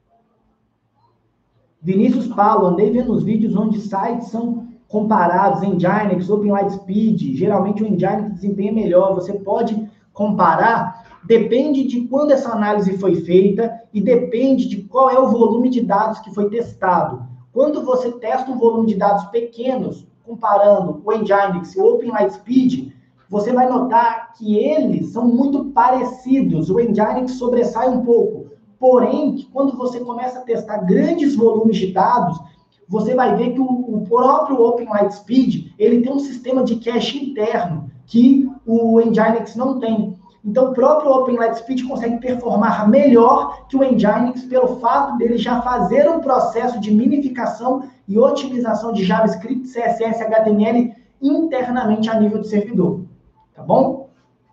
Vinícius Paulo, andei vendo os vídeos onde sites são comparados, Nginx, OpenLightspeed, geralmente o Nginx desempenha melhor, você pode comparar, depende de quando essa análise foi feita e depende de qual é o volume de dados que foi testado. Quando você testa um volume de dados pequenos, comparando o Nginx e o OpenLightspeed, você vai notar que eles são muito parecidos. O Nginx sobressai um pouco. Porém, que quando você começa a testar grandes volumes de dados, você vai ver que o, o próprio OpenLightspeed, ele tem um sistema de cache interno que o Nginx não tem. Então, o próprio OpenLightspeed consegue performar melhor que o Nginx pelo fato dele já fazer um processo de minificação e otimização de JavaScript, C S S, H T M L internamente a nível de servidor. Tá bom?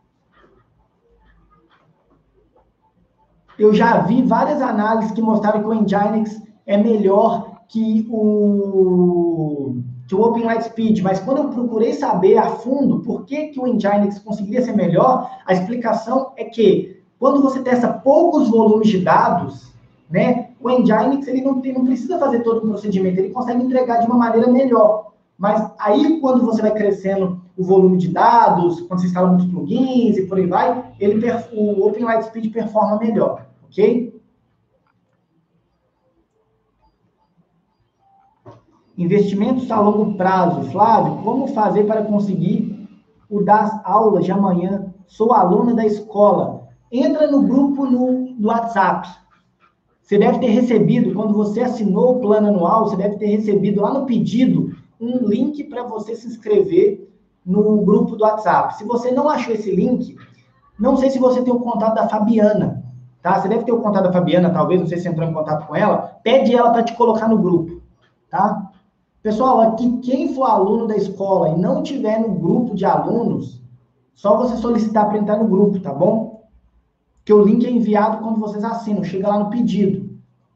Eu já vi várias análises que mostraram que o Nginx é melhor que o, que o OpenLightspeed, mas quando eu procurei saber a fundo por que, que o Nginx conseguiria ser melhor, a explicação é que quando você testa poucos volumes de dados, né, o Nginx ele não, tem, não precisa fazer todo o procedimento, ele consegue entregar de uma maneira melhor. Mas aí, quando você vai crescendo o volume de dados, quando você instala muitos plugins e por aí vai, ele, o OpenLightspeed performa melhor, ok? Investimentos a longo prazo. Flávio, como fazer para conseguir o das aulas de amanhã? Sou aluna da escola. Entra no grupo no, no WhatsApp. Você deve ter recebido, quando você assinou o plano anual, você deve ter recebido lá no pedido um link para você se inscrever no grupo do WhatsApp. Se você não achou esse link, não sei se você tem o contato da Fabiana, tá? Você deve ter o contato da Fabiana, talvez, não sei se você entrou em contato com ela, pede ela para te colocar no grupo, tá? Pessoal, aqui quem for aluno da escola e não tiver no grupo de alunos, só você solicitar para entrar no grupo, tá bom? Que o link é enviado quando vocês assinam, chega lá no pedido.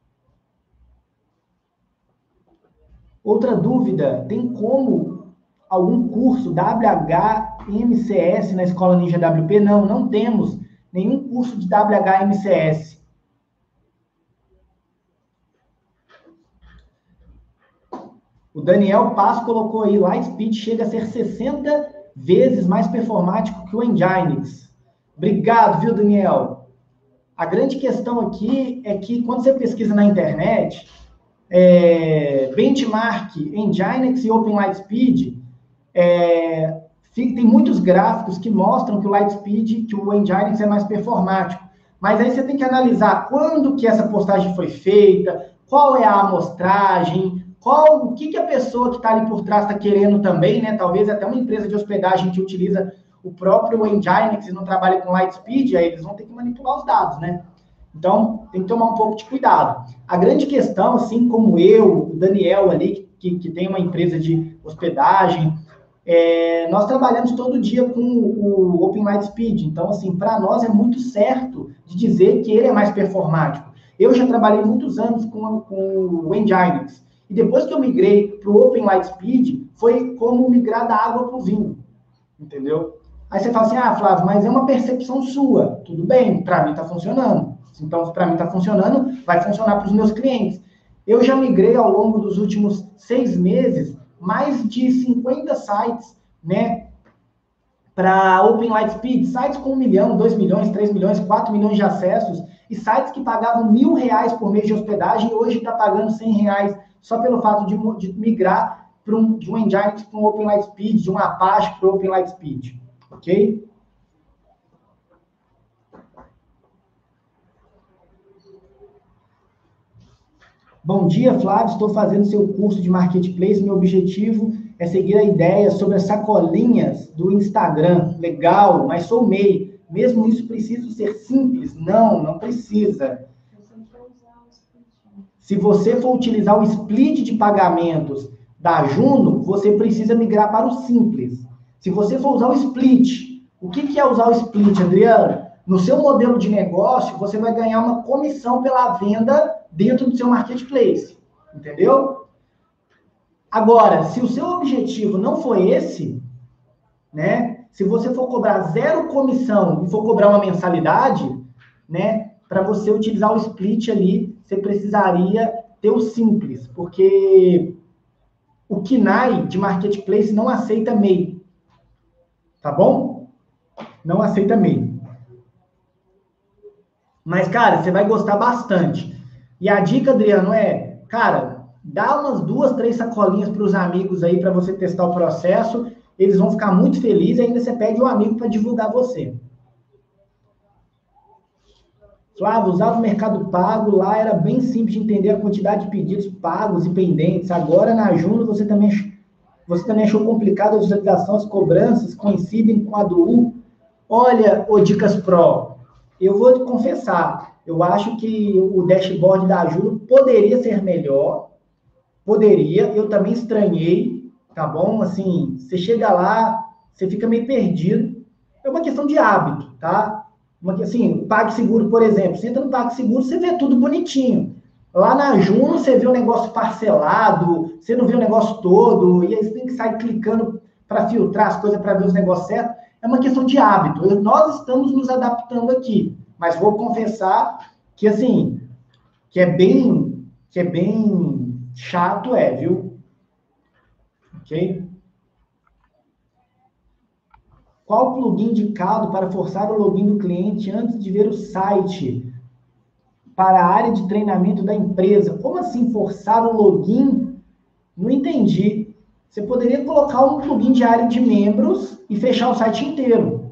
Outra dúvida, tem como algum curso W H M C S na Escola Ninja W P? Não, não temos nenhum curso de W H M C S. O Daniel Paz colocou aí, Lightspeed chega a ser sessenta vezes mais performático que o Nginx. Obrigado, viu, Daniel? A grande questão aqui é que quando você pesquisa na internet, é, benchmark Nginx e Open Lightspeed, é, tem muitos gráficos que mostram que o Lightspeed, que o Nginx é mais performático. Mas aí você tem que analisar quando que essa postagem foi feita, qual é a amostragem, qual, o que, que a pessoa que está ali por trás está querendo também, né? Talvez até uma empresa de hospedagem que utiliza o próprio Nginx e não trabalha com Lightspeed, aí eles vão ter que manipular os dados, né? Então, tem que tomar um pouco de cuidado. A grande questão, assim como eu, o Daniel ali, que, que tem uma empresa de hospedagem, é, nós trabalhamos todo dia com o Open Lightspeed. Então, assim, para nós é muito certo de dizer que ele é mais performático. Eu já trabalhei muitos anos com, com o Nginx. E depois que eu migrei para o Open Lightspeed, foi como migrar da água para o vinho. Entendeu? Aí você fala assim, ah, Flávio, mas é uma percepção sua. Tudo bem, para mim está funcionando. Então, para mim está funcionando, vai funcionar para os meus clientes. Eu já migrei ao longo dos últimos seis meses mais de cinquenta sites, né, para Open Lightspeed, sites com um milhão, dois milhões, três milhões, quatro milhões de acessos, e sites que pagavam mil reais por mês de hospedagem, e hoje está pagando cem reais, só pelo fato de, de migrar para um, de um Nginx para um Open Lightspeed, de um Apache para o Open Lightspeed, ok? Bom dia, Flávio. Estou fazendo seu curso de Marketplace. Meu objetivo é seguir a ideia sobre as sacolinhas do Instagram. Legal, mas sou M E I. Mesmo isso, preciso ser simples? Não, não precisa. Se você for utilizar o split de pagamentos da Juno, você precisa migrar para o simples. Se você for usar o split, o que é usar o split, Adriano? No seu modelo de negócio, você vai ganhar uma comissão pela venda dentro do seu marketplace, entendeu? Agora, se o seu objetivo não foi esse, né? Se você for cobrar zero comissão e for cobrar uma mensalidade, né? Para você utilizar o split ali, você precisaria ter o simples, porque o K N A I de marketplace não aceita M E I, tá bom? Não aceita M E I. Mas, cara, você vai gostar bastante. E a dica, Adriano, é, cara, dá umas duas, três sacolinhas para os amigos aí para você testar o processo. Eles vão ficar muito felizes e ainda você pede um amigo para divulgar você. Flávio, usava o Mercado Pago, lá era bem simples de entender a quantidade de pedidos pagos e pendentes. Agora, na Juno, você também, você também achou complicado a visualização, as cobranças coincidem com a do U. Olha, o Dicas Pro, eu vou te confessar, eu acho que o dashboard da Juno poderia ser melhor, poderia, eu também estranhei, tá bom? Assim, você chega lá, você fica meio perdido, é uma questão de hábito, tá? Uma, assim, PagSeguro, por exemplo, você entra no PagSeguro, você vê tudo bonitinho. Lá na Juno, você vê o negócio parcelado, você não vê o negócio todo, e aí você tem que sair clicando para filtrar as coisas, para ver os negócios certos. É uma questão de hábito. Nós estamos nos adaptando aqui, mas vou confessar que, assim, que é bem, que é bem chato, é, viu? Ok? Qual plugin indicado para forçar o login do cliente antes de ver o site para a área de treinamento da empresa? Como assim forçar o login? Não entendi. Você poderia colocar um plugin de área de membros e fechar o site inteiro.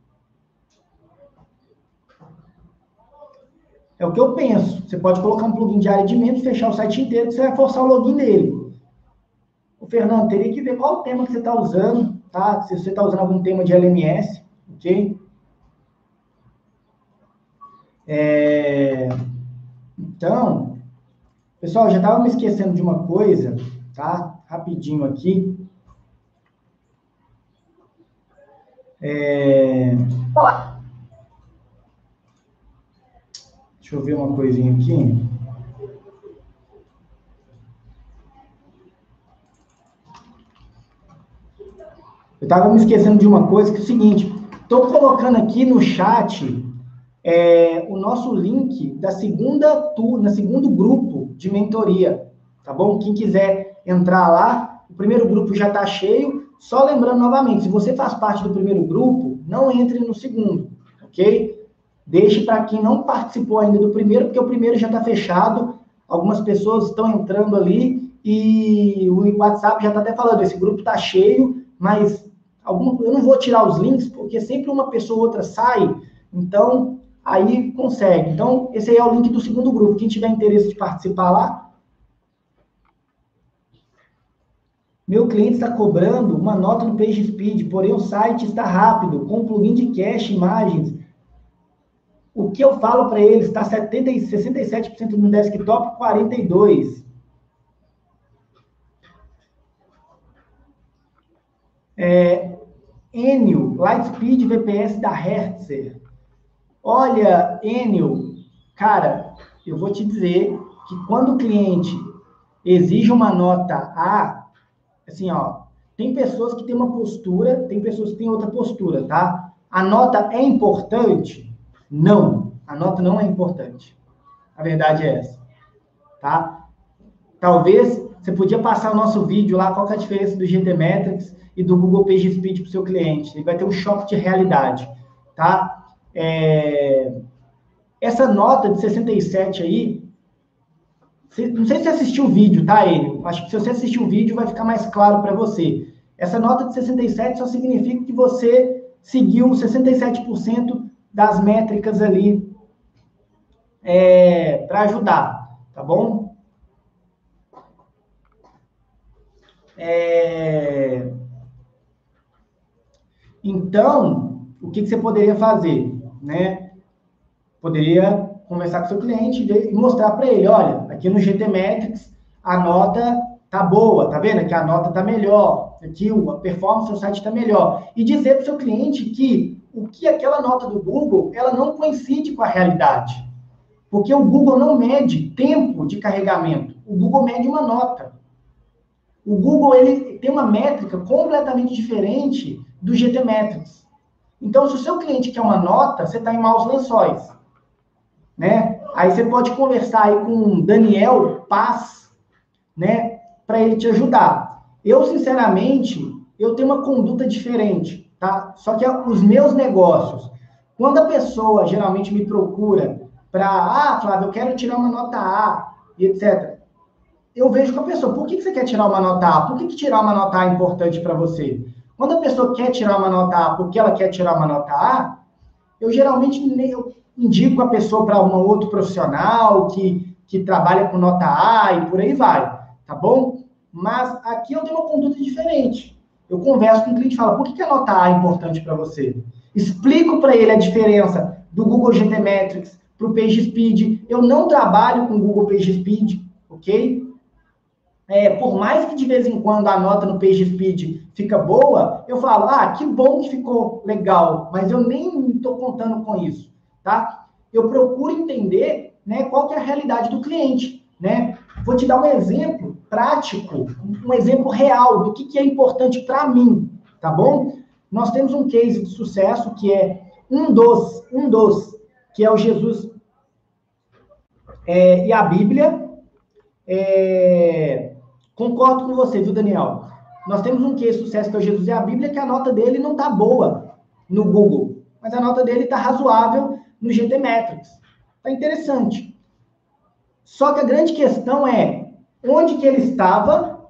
É o que eu penso. Você pode colocar um plugin de área de membros, fechar o site inteiro, que você vai forçar o login dele. O Fernando, teria que ver qual o tema que você está usando, tá? Se você está usando algum tema de L M S, ok? É... Então, pessoal, eu já estava me esquecendo de uma coisa, tá? Rapidinho aqui. É... Deixa eu ver uma coisinha aqui. Eu estava me esquecendo de uma coisa, que é o seguinte, estou colocando aqui no chat é, o nosso link da segunda turma, segundo grupo de mentoria, tá bom? Quem quiser entrar lá, o primeiro grupo já está cheio, só lembrando novamente, se você faz parte do primeiro grupo, não entre no segundo, ok? Deixe para quem não participou ainda do primeiro, porque o primeiro já está fechado, algumas pessoas estão entrando ali e o WhatsApp já está até falando, esse grupo está cheio, mas alguma, eu não vou tirar os links, porque sempre uma pessoa ou outra sai, então aí consegue. Então, esse aí é o link do segundo grupo. Quem tiver interesse de participar lá, meu cliente está cobrando uma nota no PageSpeed, porém o site está rápido, com plugin de cache, imagens. O que eu falo para eles está setenta, sessenta e sete por cento no desktop, quarenta e dois por cento. É, Enio, Lightspeed V P S da Hertzer. Olha, Enio, cara, eu vou te dizer que quando o cliente exige uma nota A, assim, ó, tem pessoas que têm uma postura, tem pessoas que têm outra postura, tá? A nota é importante? Não, a nota não é importante. A verdade é essa, tá? Talvez você podia passar o nosso vídeo lá, qual que é a diferença do G T Metrix e do Google PageSpeed para o seu cliente. Ele vai ter um choque de realidade, tá? É... Essa nota de sessenta e sete aí, não sei se você assistiu o vídeo, tá, Enio? Acho que se você assistir o vídeo vai ficar mais claro para você. Essa nota de sessenta e sete só significa que você seguiu sessenta e sete por cento das métricas ali é, para ajudar, tá bom? É... Então, o que, que você poderia fazer, né? Poderia conversar com seu cliente e mostrar para ele, olha, aqui no G T Metrix a nota tá boa, tá vendo? Aqui a nota tá melhor, aqui a performance do seu site está melhor. E dizer para o seu cliente que o que aquela nota do Google, ela não coincide com a realidade. Porque o Google não mede tempo de carregamento, o Google mede uma nota. O Google ele tem uma métrica completamente diferente do G T Metrix. Então, se o seu cliente quer uma nota, você está em maus lençóis. Né? Aí você pode conversar aí com o Daniel Paz, né, para ele te ajudar. Eu, sinceramente, eu tenho uma conduta diferente, tá? Só que os meus negócios, quando a pessoa geralmente me procura para, ah, Flávio, eu quero tirar uma nota A, e etcétera. Eu vejo com a pessoa, por que você quer tirar uma nota A? Por que, que tirar uma nota A é importante para você? Quando a pessoa quer tirar uma nota A porque ela quer tirar uma nota A, eu geralmente nem... Eu, indico a pessoa para um outro profissional que, que trabalha com nota A e por aí vai, tá bom? Mas aqui eu tenho uma conduta diferente. Eu converso com o cliente e falo, por que, que a nota A é importante para você? Explico para ele a diferença do Google G T Metrix para o PageSpeed. Eu não trabalho com o Google PageSpeed, ok? É, por mais que de vez em quando a nota no PageSpeed fica boa, eu falo, ah, que bom que ficou legal, mas eu nem estou contando com isso. Tá? Eu procuro entender, né, qual que é a realidade do cliente, né? Vou te dar um exemplo prático, um exemplo real do que, que é importante para mim, tá bom? Nós temos um case de sucesso que é um dos, um dos, que é o Jesus é, e a Bíblia. É, concordo com você, viu, Daniel? Nós temos um case de sucesso que é o Jesus e a Bíblia, que a nota dele não tá boa no Google, mas a nota dele tá razoável no G T Metrix. Tá interessante. Só que a grande questão é onde que ele estava,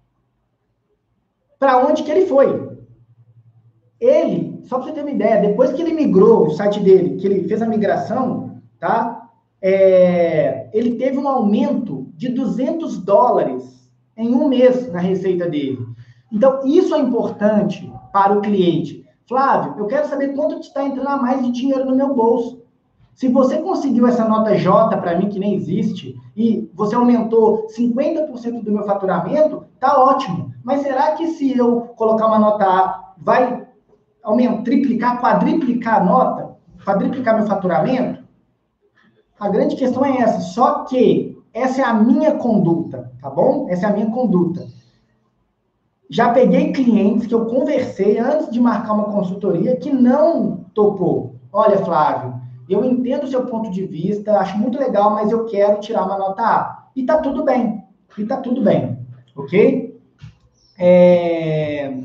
para onde que ele foi. Ele, só para você ter uma ideia, depois que ele migrou o site dele, que ele fez a migração, tá? É, ele teve um aumento de duzentos dólares em um mês na receita dele. Então, isso é importante para o cliente. Flávio, eu quero saber quanto está entrando a mais de dinheiro no meu bolso. Se você conseguiu essa nota J para mim, que nem existe, e você aumentou cinquenta por cento do meu faturamento, tá ótimo. Mas será que se eu colocar uma nota A, vai aumentar, triplicar, quadriplicar a nota? Quadriplicar meu faturamento? A grande questão é essa. Só que essa é a minha conduta, tá bom? Essa é a minha conduta. Já peguei clientes que eu conversei antes de marcar uma consultoria que não topou. Olha, Flávio, eu entendo o seu ponto de vista, acho muito legal, mas eu quero tirar uma nota A. E tá tudo bem. E tá tudo bem. Ok? É...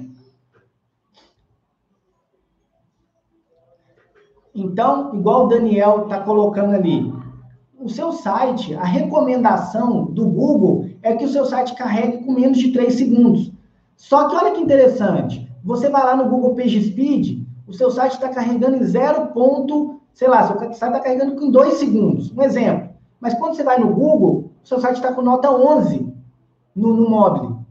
Então, igual o Daniel tá colocando ali, o seu site, a recomendação do Google é que o seu site carregue com menos de três segundos. Só que olha que interessante, você vai lá no Google PageSpeed, o seu site está carregando em zero. Sei lá, seu site está carregando com dois segundos, um exemplo. Mas quando você vai no Google, o seu site está com nota onze no, no mobile.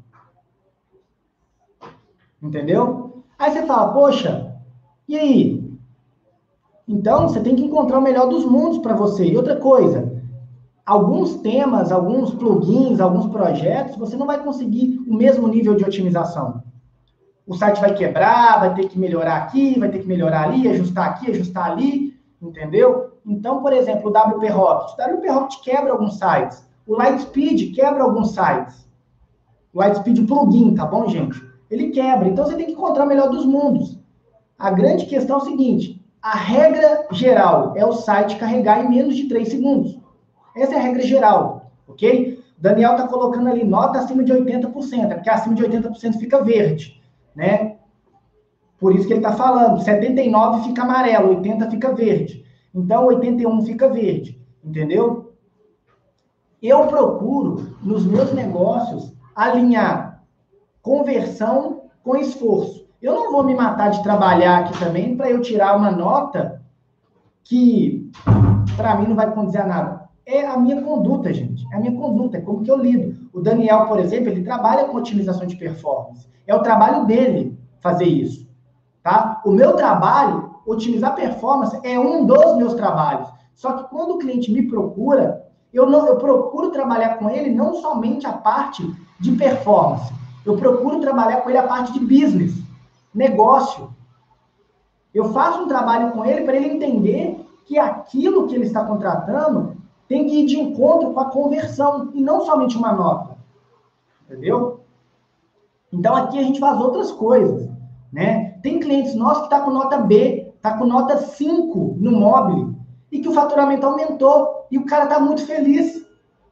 Entendeu? Aí você fala, poxa, e aí? Então, você tem que encontrar o melhor dos mundos para você. E outra coisa, alguns temas, alguns plugins, alguns projetos, você não vai conseguir o mesmo nível de otimização. O site vai quebrar, vai ter que melhorar aqui, vai ter que melhorar ali, ajustar aqui, ajustar ali, entendeu? Então, por exemplo, o W P Rocket. O W P Rocket quebra alguns sites. O Lightspeed quebra alguns sites. O Lightspeed, o plugin, tá bom, gente? Ele quebra. Então, você tem que encontrar o melhor dos mundos. A grande questão é o seguinte, a regra geral é o site carregar em menos de três segundos. Essa é a regra geral, ok? Daniel está colocando ali nota acima de oitenta por cento, é porque acima de oitenta por cento fica verde, né? Por isso que ele está falando, setenta e nove fica amarelo, oitenta fica verde. Então, oitenta e um fica verde, entendeu? Eu procuro, nos meus negócios, alinhar conversão com esforço. Eu não vou me matar de trabalhar aqui também para eu tirar uma nota que, para mim, não vai conduzir a nada. É a minha conduta, gente. É a minha conduta, é como que eu lido. O Daniel, por exemplo, ele trabalha com otimização de performance. É o trabalho dele fazer isso, tá? O meu trabalho, otimizar performance, é um dos meus trabalhos. Só que quando o cliente me procura, eu, não, eu procuro trabalhar com ele não somente a parte de performance. Eu procuro trabalhar com ele a parte de business, negócio. Eu faço um trabalho com ele para ele entender que aquilo que ele está contratando tem que ir de encontro com a conversão e não somente uma nota. Entendeu? Então, aqui a gente faz outras coisas, né? Tem clientes nossos que estão tá com nota B, está com nota cinco no mobile e que o faturamento aumentou e o cara está muito feliz.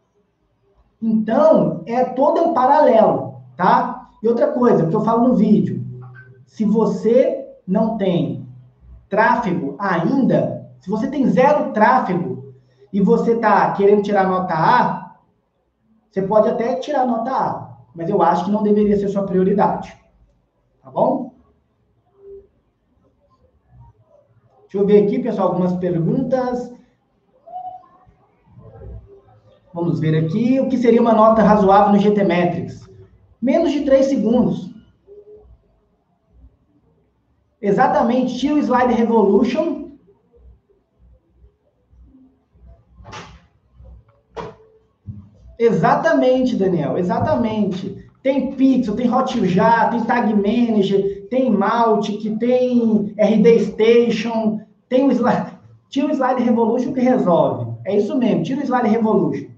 Então, é todo um paralelo, tá? E outra coisa, que eu falo no vídeo, se você não tem tráfego ainda, se você tem zero tráfego e você está querendo tirar nota A, você pode até tirar nota A, mas eu acho que não deveria ser sua prioridade. Tá bom? Deixa eu ver aqui, pessoal, algumas perguntas. Vamos ver aqui. O que seria uma nota razoável no G T Metrix? Menos de três segundos. Exatamente. Tira o Slide Revolution. Exatamente, Daniel. Exatamente. Tem Pixel, tem Hotjar, tem Tag Manager, tem Mautic, tem R D Station, tem o Slide... Tira o Slide Revolution que resolve. É isso mesmo, tira o Slide Revolution.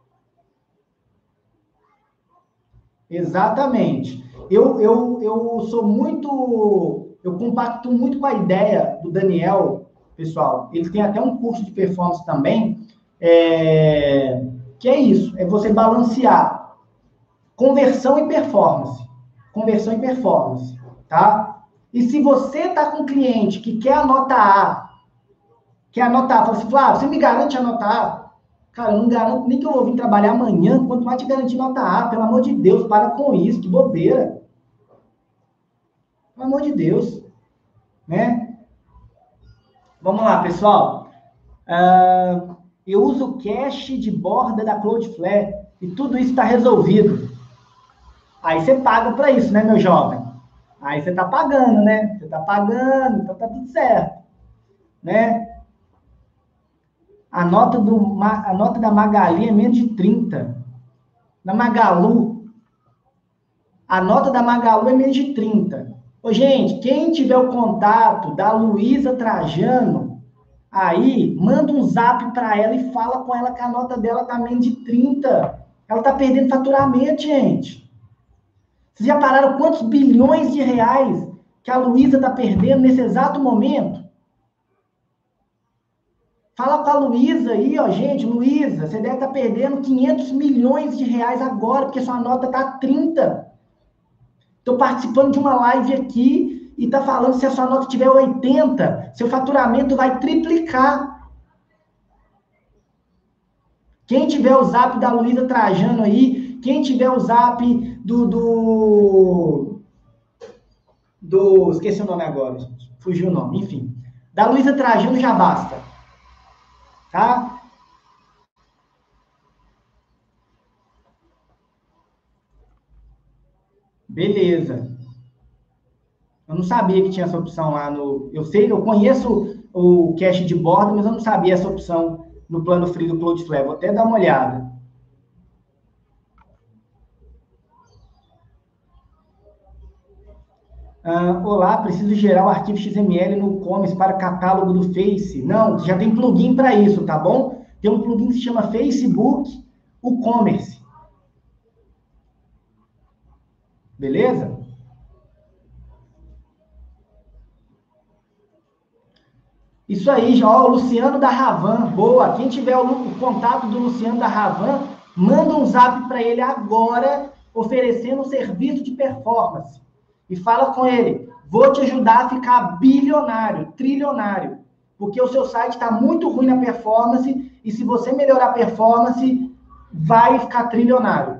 Exatamente. Eu, eu, eu sou muito... Eu compacto muito com a ideia do Daniel, pessoal. Ele tem até um curso de performance também, é, que é isso, é você balancear conversão e performance. Conversão e performance, tá? E se você está com um cliente que quer a nota A, quer a nota A, fala assim, Flávio, você me garante a nota A? Cara, eu não garanto nem que eu vou vir trabalhar amanhã, quanto mais te garantir nota A, pelo amor de Deus, para com isso, que bobeira. Pelo amor de Deus, né? Vamos lá, pessoal. Uh, eu uso o cache de borda da Cloudflare e tudo isso está resolvido. Aí você paga para isso, né, meu jovem? Aí você está pagando, né? Você está pagando, então tá tudo certo, né? A nota, do, a nota da Magali é menos de trinta. Na Magalu, a nota da Magalu é menos de trinta. Ô, gente, quem tiver o contato da Luísa Trajano, aí, manda um zap para ela e fala com ela que a nota dela tá menos de trinta. Ela tá perdendo faturamento, gente. Vocês já pararam quantos bilhões de reais que a Luísa tá perdendo nesse exato momento? Fala com a Luísa aí, ó, gente. Luísa, você deve estar perdendo quinhentos milhões de reais agora, porque sua nota tá trinta. Estou participando de uma live aqui e tá falando se a sua nota tiver oitenta, seu faturamento vai triplicar. Quem tiver o zap da Luísa Trajano aí, quem tiver o zap do, do, do... Esqueci o nome agora, gente. Fugiu o nome, enfim. Da Luísa Trajano já basta. Tá? Beleza. Eu não sabia que tinha essa opção lá no... Eu sei, eu conheço o cache de bordo, mas eu não sabia essa opção no plano free do Cloudflare. Vou até dar uma olhada. Ah, olá, preciso gerar o arquivo X M L no Commerce para catálogo do Face. Não, já tem plugin para isso, tá bom? Tem um plugin que se chama Facebook WooCommerce. Beleza? Isso aí, já, ó, o Luciano da Ravan, boa. Quem tiver o, o contato do Luciano da Ravan, manda um zap para ele agora, oferecendo um serviço de performance. E fala com ele, vou te ajudar a ficar bilionário, trilionário. Porque o seu site está muito ruim na performance, e se você melhorar a performance, vai ficar trilionário.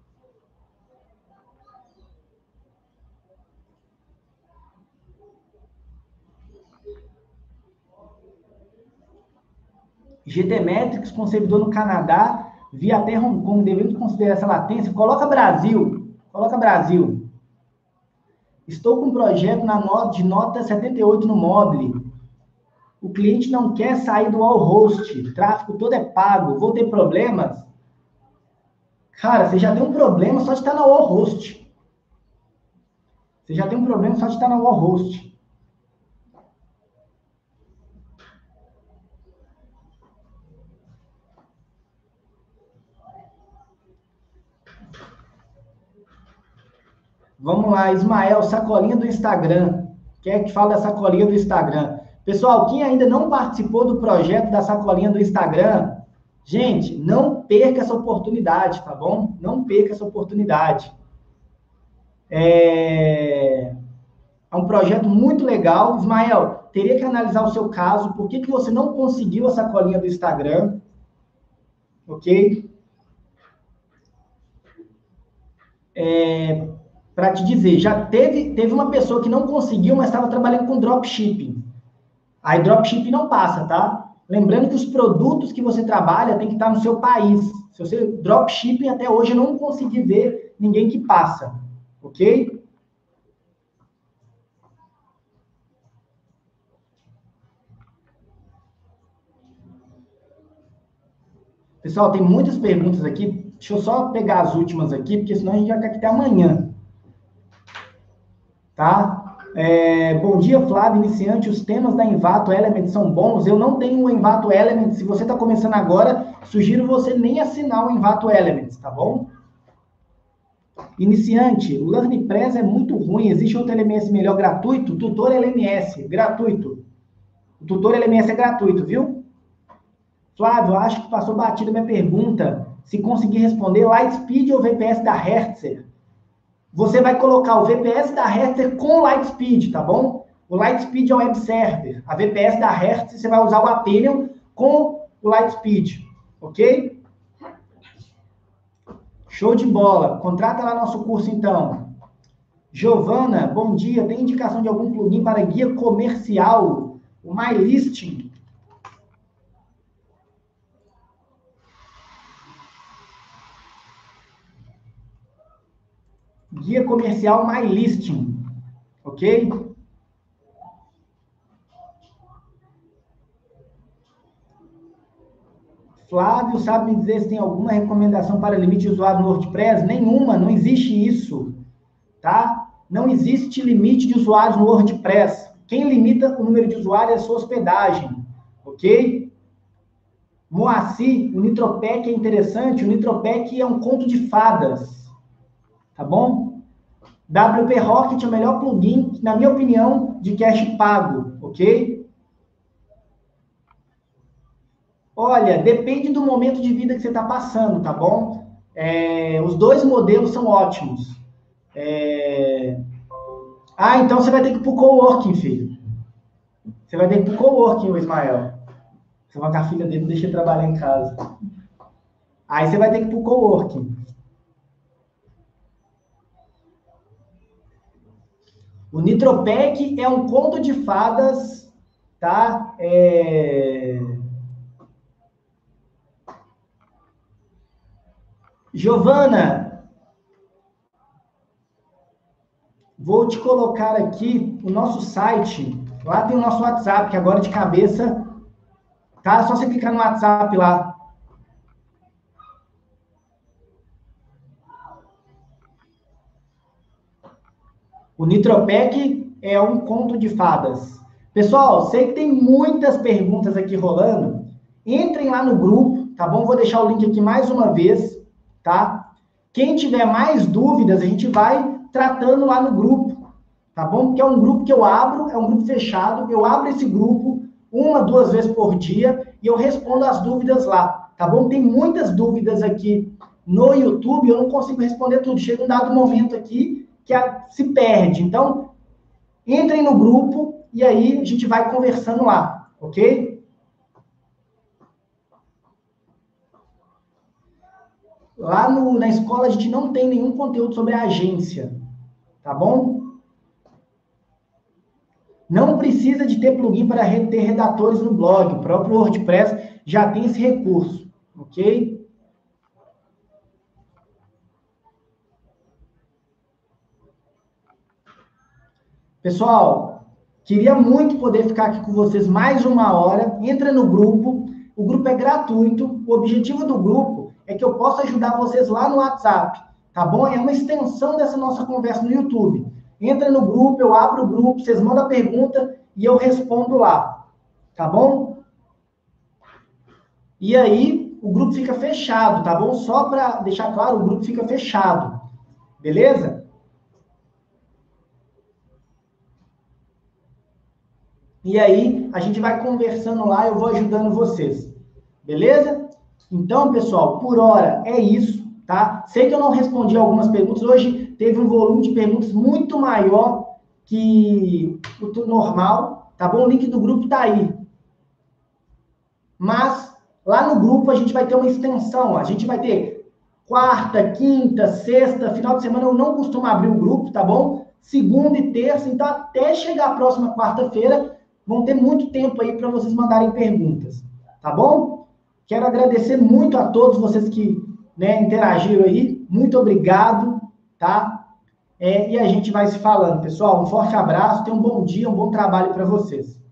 G T Metrix com servidor no Canadá, via até Hong Kong, devendo considerar essa latência, coloca Brasil, coloca Brasil. Estou com um projeto na nota, de nota setenta e oito no Mobile. O cliente não quer sair do all-host, o tráfego todo é pago, vou ter problemas? Cara, você já tem um problema só de estar na all-host. Você já tem um problema só de estar na all-host. Vamos lá, Ismael, sacolinha do Instagram. Quem é que fala da sacolinha do Instagram? Pessoal, quem ainda não participou do projeto da sacolinha do Instagram, gente, não perca essa oportunidade, tá bom? Não perca essa oportunidade. É, é um projeto muito legal. Ismael, teria que analisar o seu caso. Por que, que você não conseguiu a sacolinha do Instagram? Ok? É... Para te dizer, já teve, teve uma pessoa que não conseguiu, mas estava trabalhando com dropshipping. Aí dropshipping não passa, tá? Lembrando que os produtos que você trabalha tem que estar no seu país. Se você dropshipping, até hoje eu não consegui ver ninguém que passa, ok? Pessoal, tem muitas perguntas aqui. Deixa eu só pegar as últimas aqui, porque senão a gente vai ficar aqui até amanhã. Tá? É, bom dia, Flávio, iniciante. Os temas da Envato Element são bons. Eu não tenho o Envato Element. Se você está começando agora, sugiro você nem assinar o Envato Element, tá bom? Iniciante, o LearnPress é muito ruim. Existe outro L M S melhor gratuito? Tutor L M S, gratuito. O Tutor L M S é gratuito, viu? Flávio, acho que passou batida minha pergunta. Se conseguir responder, Lightspeed ou V P S da Hertzer? Você vai colocar o V P S da Hertzer com o Lightspeed, tá bom? O Lightspeed é o web server. A V P S da Hertzer, você vai usar o Athenium com o Lightspeed, ok? Show de bola. Contrata lá nosso curso, então. Giovana, bom dia. Tem indicação de algum plugin para guia comercial? O MyListing. Guia comercial MyListing, ok? Flávio, sabe me dizer se tem alguma recomendação para limite de usuário no WordPress? Nenhuma, não existe isso, tá? Não existe limite de usuários no WordPress. Quem limita o número de usuários é a sua hospedagem, ok? Moacir, o Nitropec é interessante, o Nitropec é um conto de fadas, tá bom? W P Rocket é o melhor plugin, na minha opinião, de cache pago, ok? Olha, depende do momento de vida que você está passando, tá bom? É, os dois modelos são ótimos. É... Ah, então você vai ter que ir para o coworking, filho. Você vai ter que ir para o coworking, o Ismael. Você vai com a filha dele, deixa ele trabalhar em casa. Aí você vai ter que ir para o coworking. O Nitropec é um conto de fadas, tá? É... Giovana, vou te colocar aqui o nosso site. Lá tem o nosso WhatsApp, que agora de cabeça, tá? É só você clicar no WhatsApp lá. O Nitropec é um conto de fadas. Pessoal, sei que tem muitas perguntas aqui rolando. Entrem lá no grupo, tá bom? Vou deixar o link aqui mais uma vez, tá? Quem tiver mais dúvidas, a gente vai tratando lá no grupo, tá bom? Porque é um grupo que eu abro, é um grupo fechado. Eu abro esse grupo uma, duas vezes por dia e eu respondo as dúvidas lá, tá bom? Tem muitas dúvidas aqui no YouTube, eu não consigo responder tudo. Chega um dado momento aqui que se perde. Então, entrem no grupo e aí a gente vai conversando lá, ok? Lá no, na escola a gente não tem nenhum conteúdo sobre a agência, tá bom? Não precisa de ter plugin para ter redatores no blog. O próprio WordPress já tem esse recurso, ok? Pessoal, queria muito poder ficar aqui com vocês mais uma hora. Entra no grupo. O grupo é gratuito. O objetivo do grupo é que eu possa ajudar vocês lá no WhatsApp, tá bom? É uma extensão dessa nossa conversa no YouTube. Entra no grupo, eu abro o grupo, vocês mandam a pergunta e eu respondo lá, tá bom? E aí, o grupo fica fechado, tá bom? Só para deixar claro, o grupo fica fechado, beleza? E aí, a gente vai conversando lá, eu vou ajudando vocês, beleza? Então, pessoal, por hora é isso, tá? Sei que eu não respondi algumas perguntas, hoje teve um volume de perguntas muito maior que o normal, tá bom? O link do grupo tá aí. Mas, lá no grupo, a gente vai ter uma extensão, a gente vai ter quarta, quinta, sexta, final de semana, eu não costumo abrir o grupo, tá bom? Segunda e terça, então até chegar a próxima quarta-feira, vão ter muito tempo aí para vocês mandarem perguntas, tá bom? Quero agradecer muito a todos vocês que, né, interagiram aí. Muito obrigado, tá? É, e a gente vai se falando, pessoal. Um forte abraço, tenham um bom dia, um bom trabalho para vocês.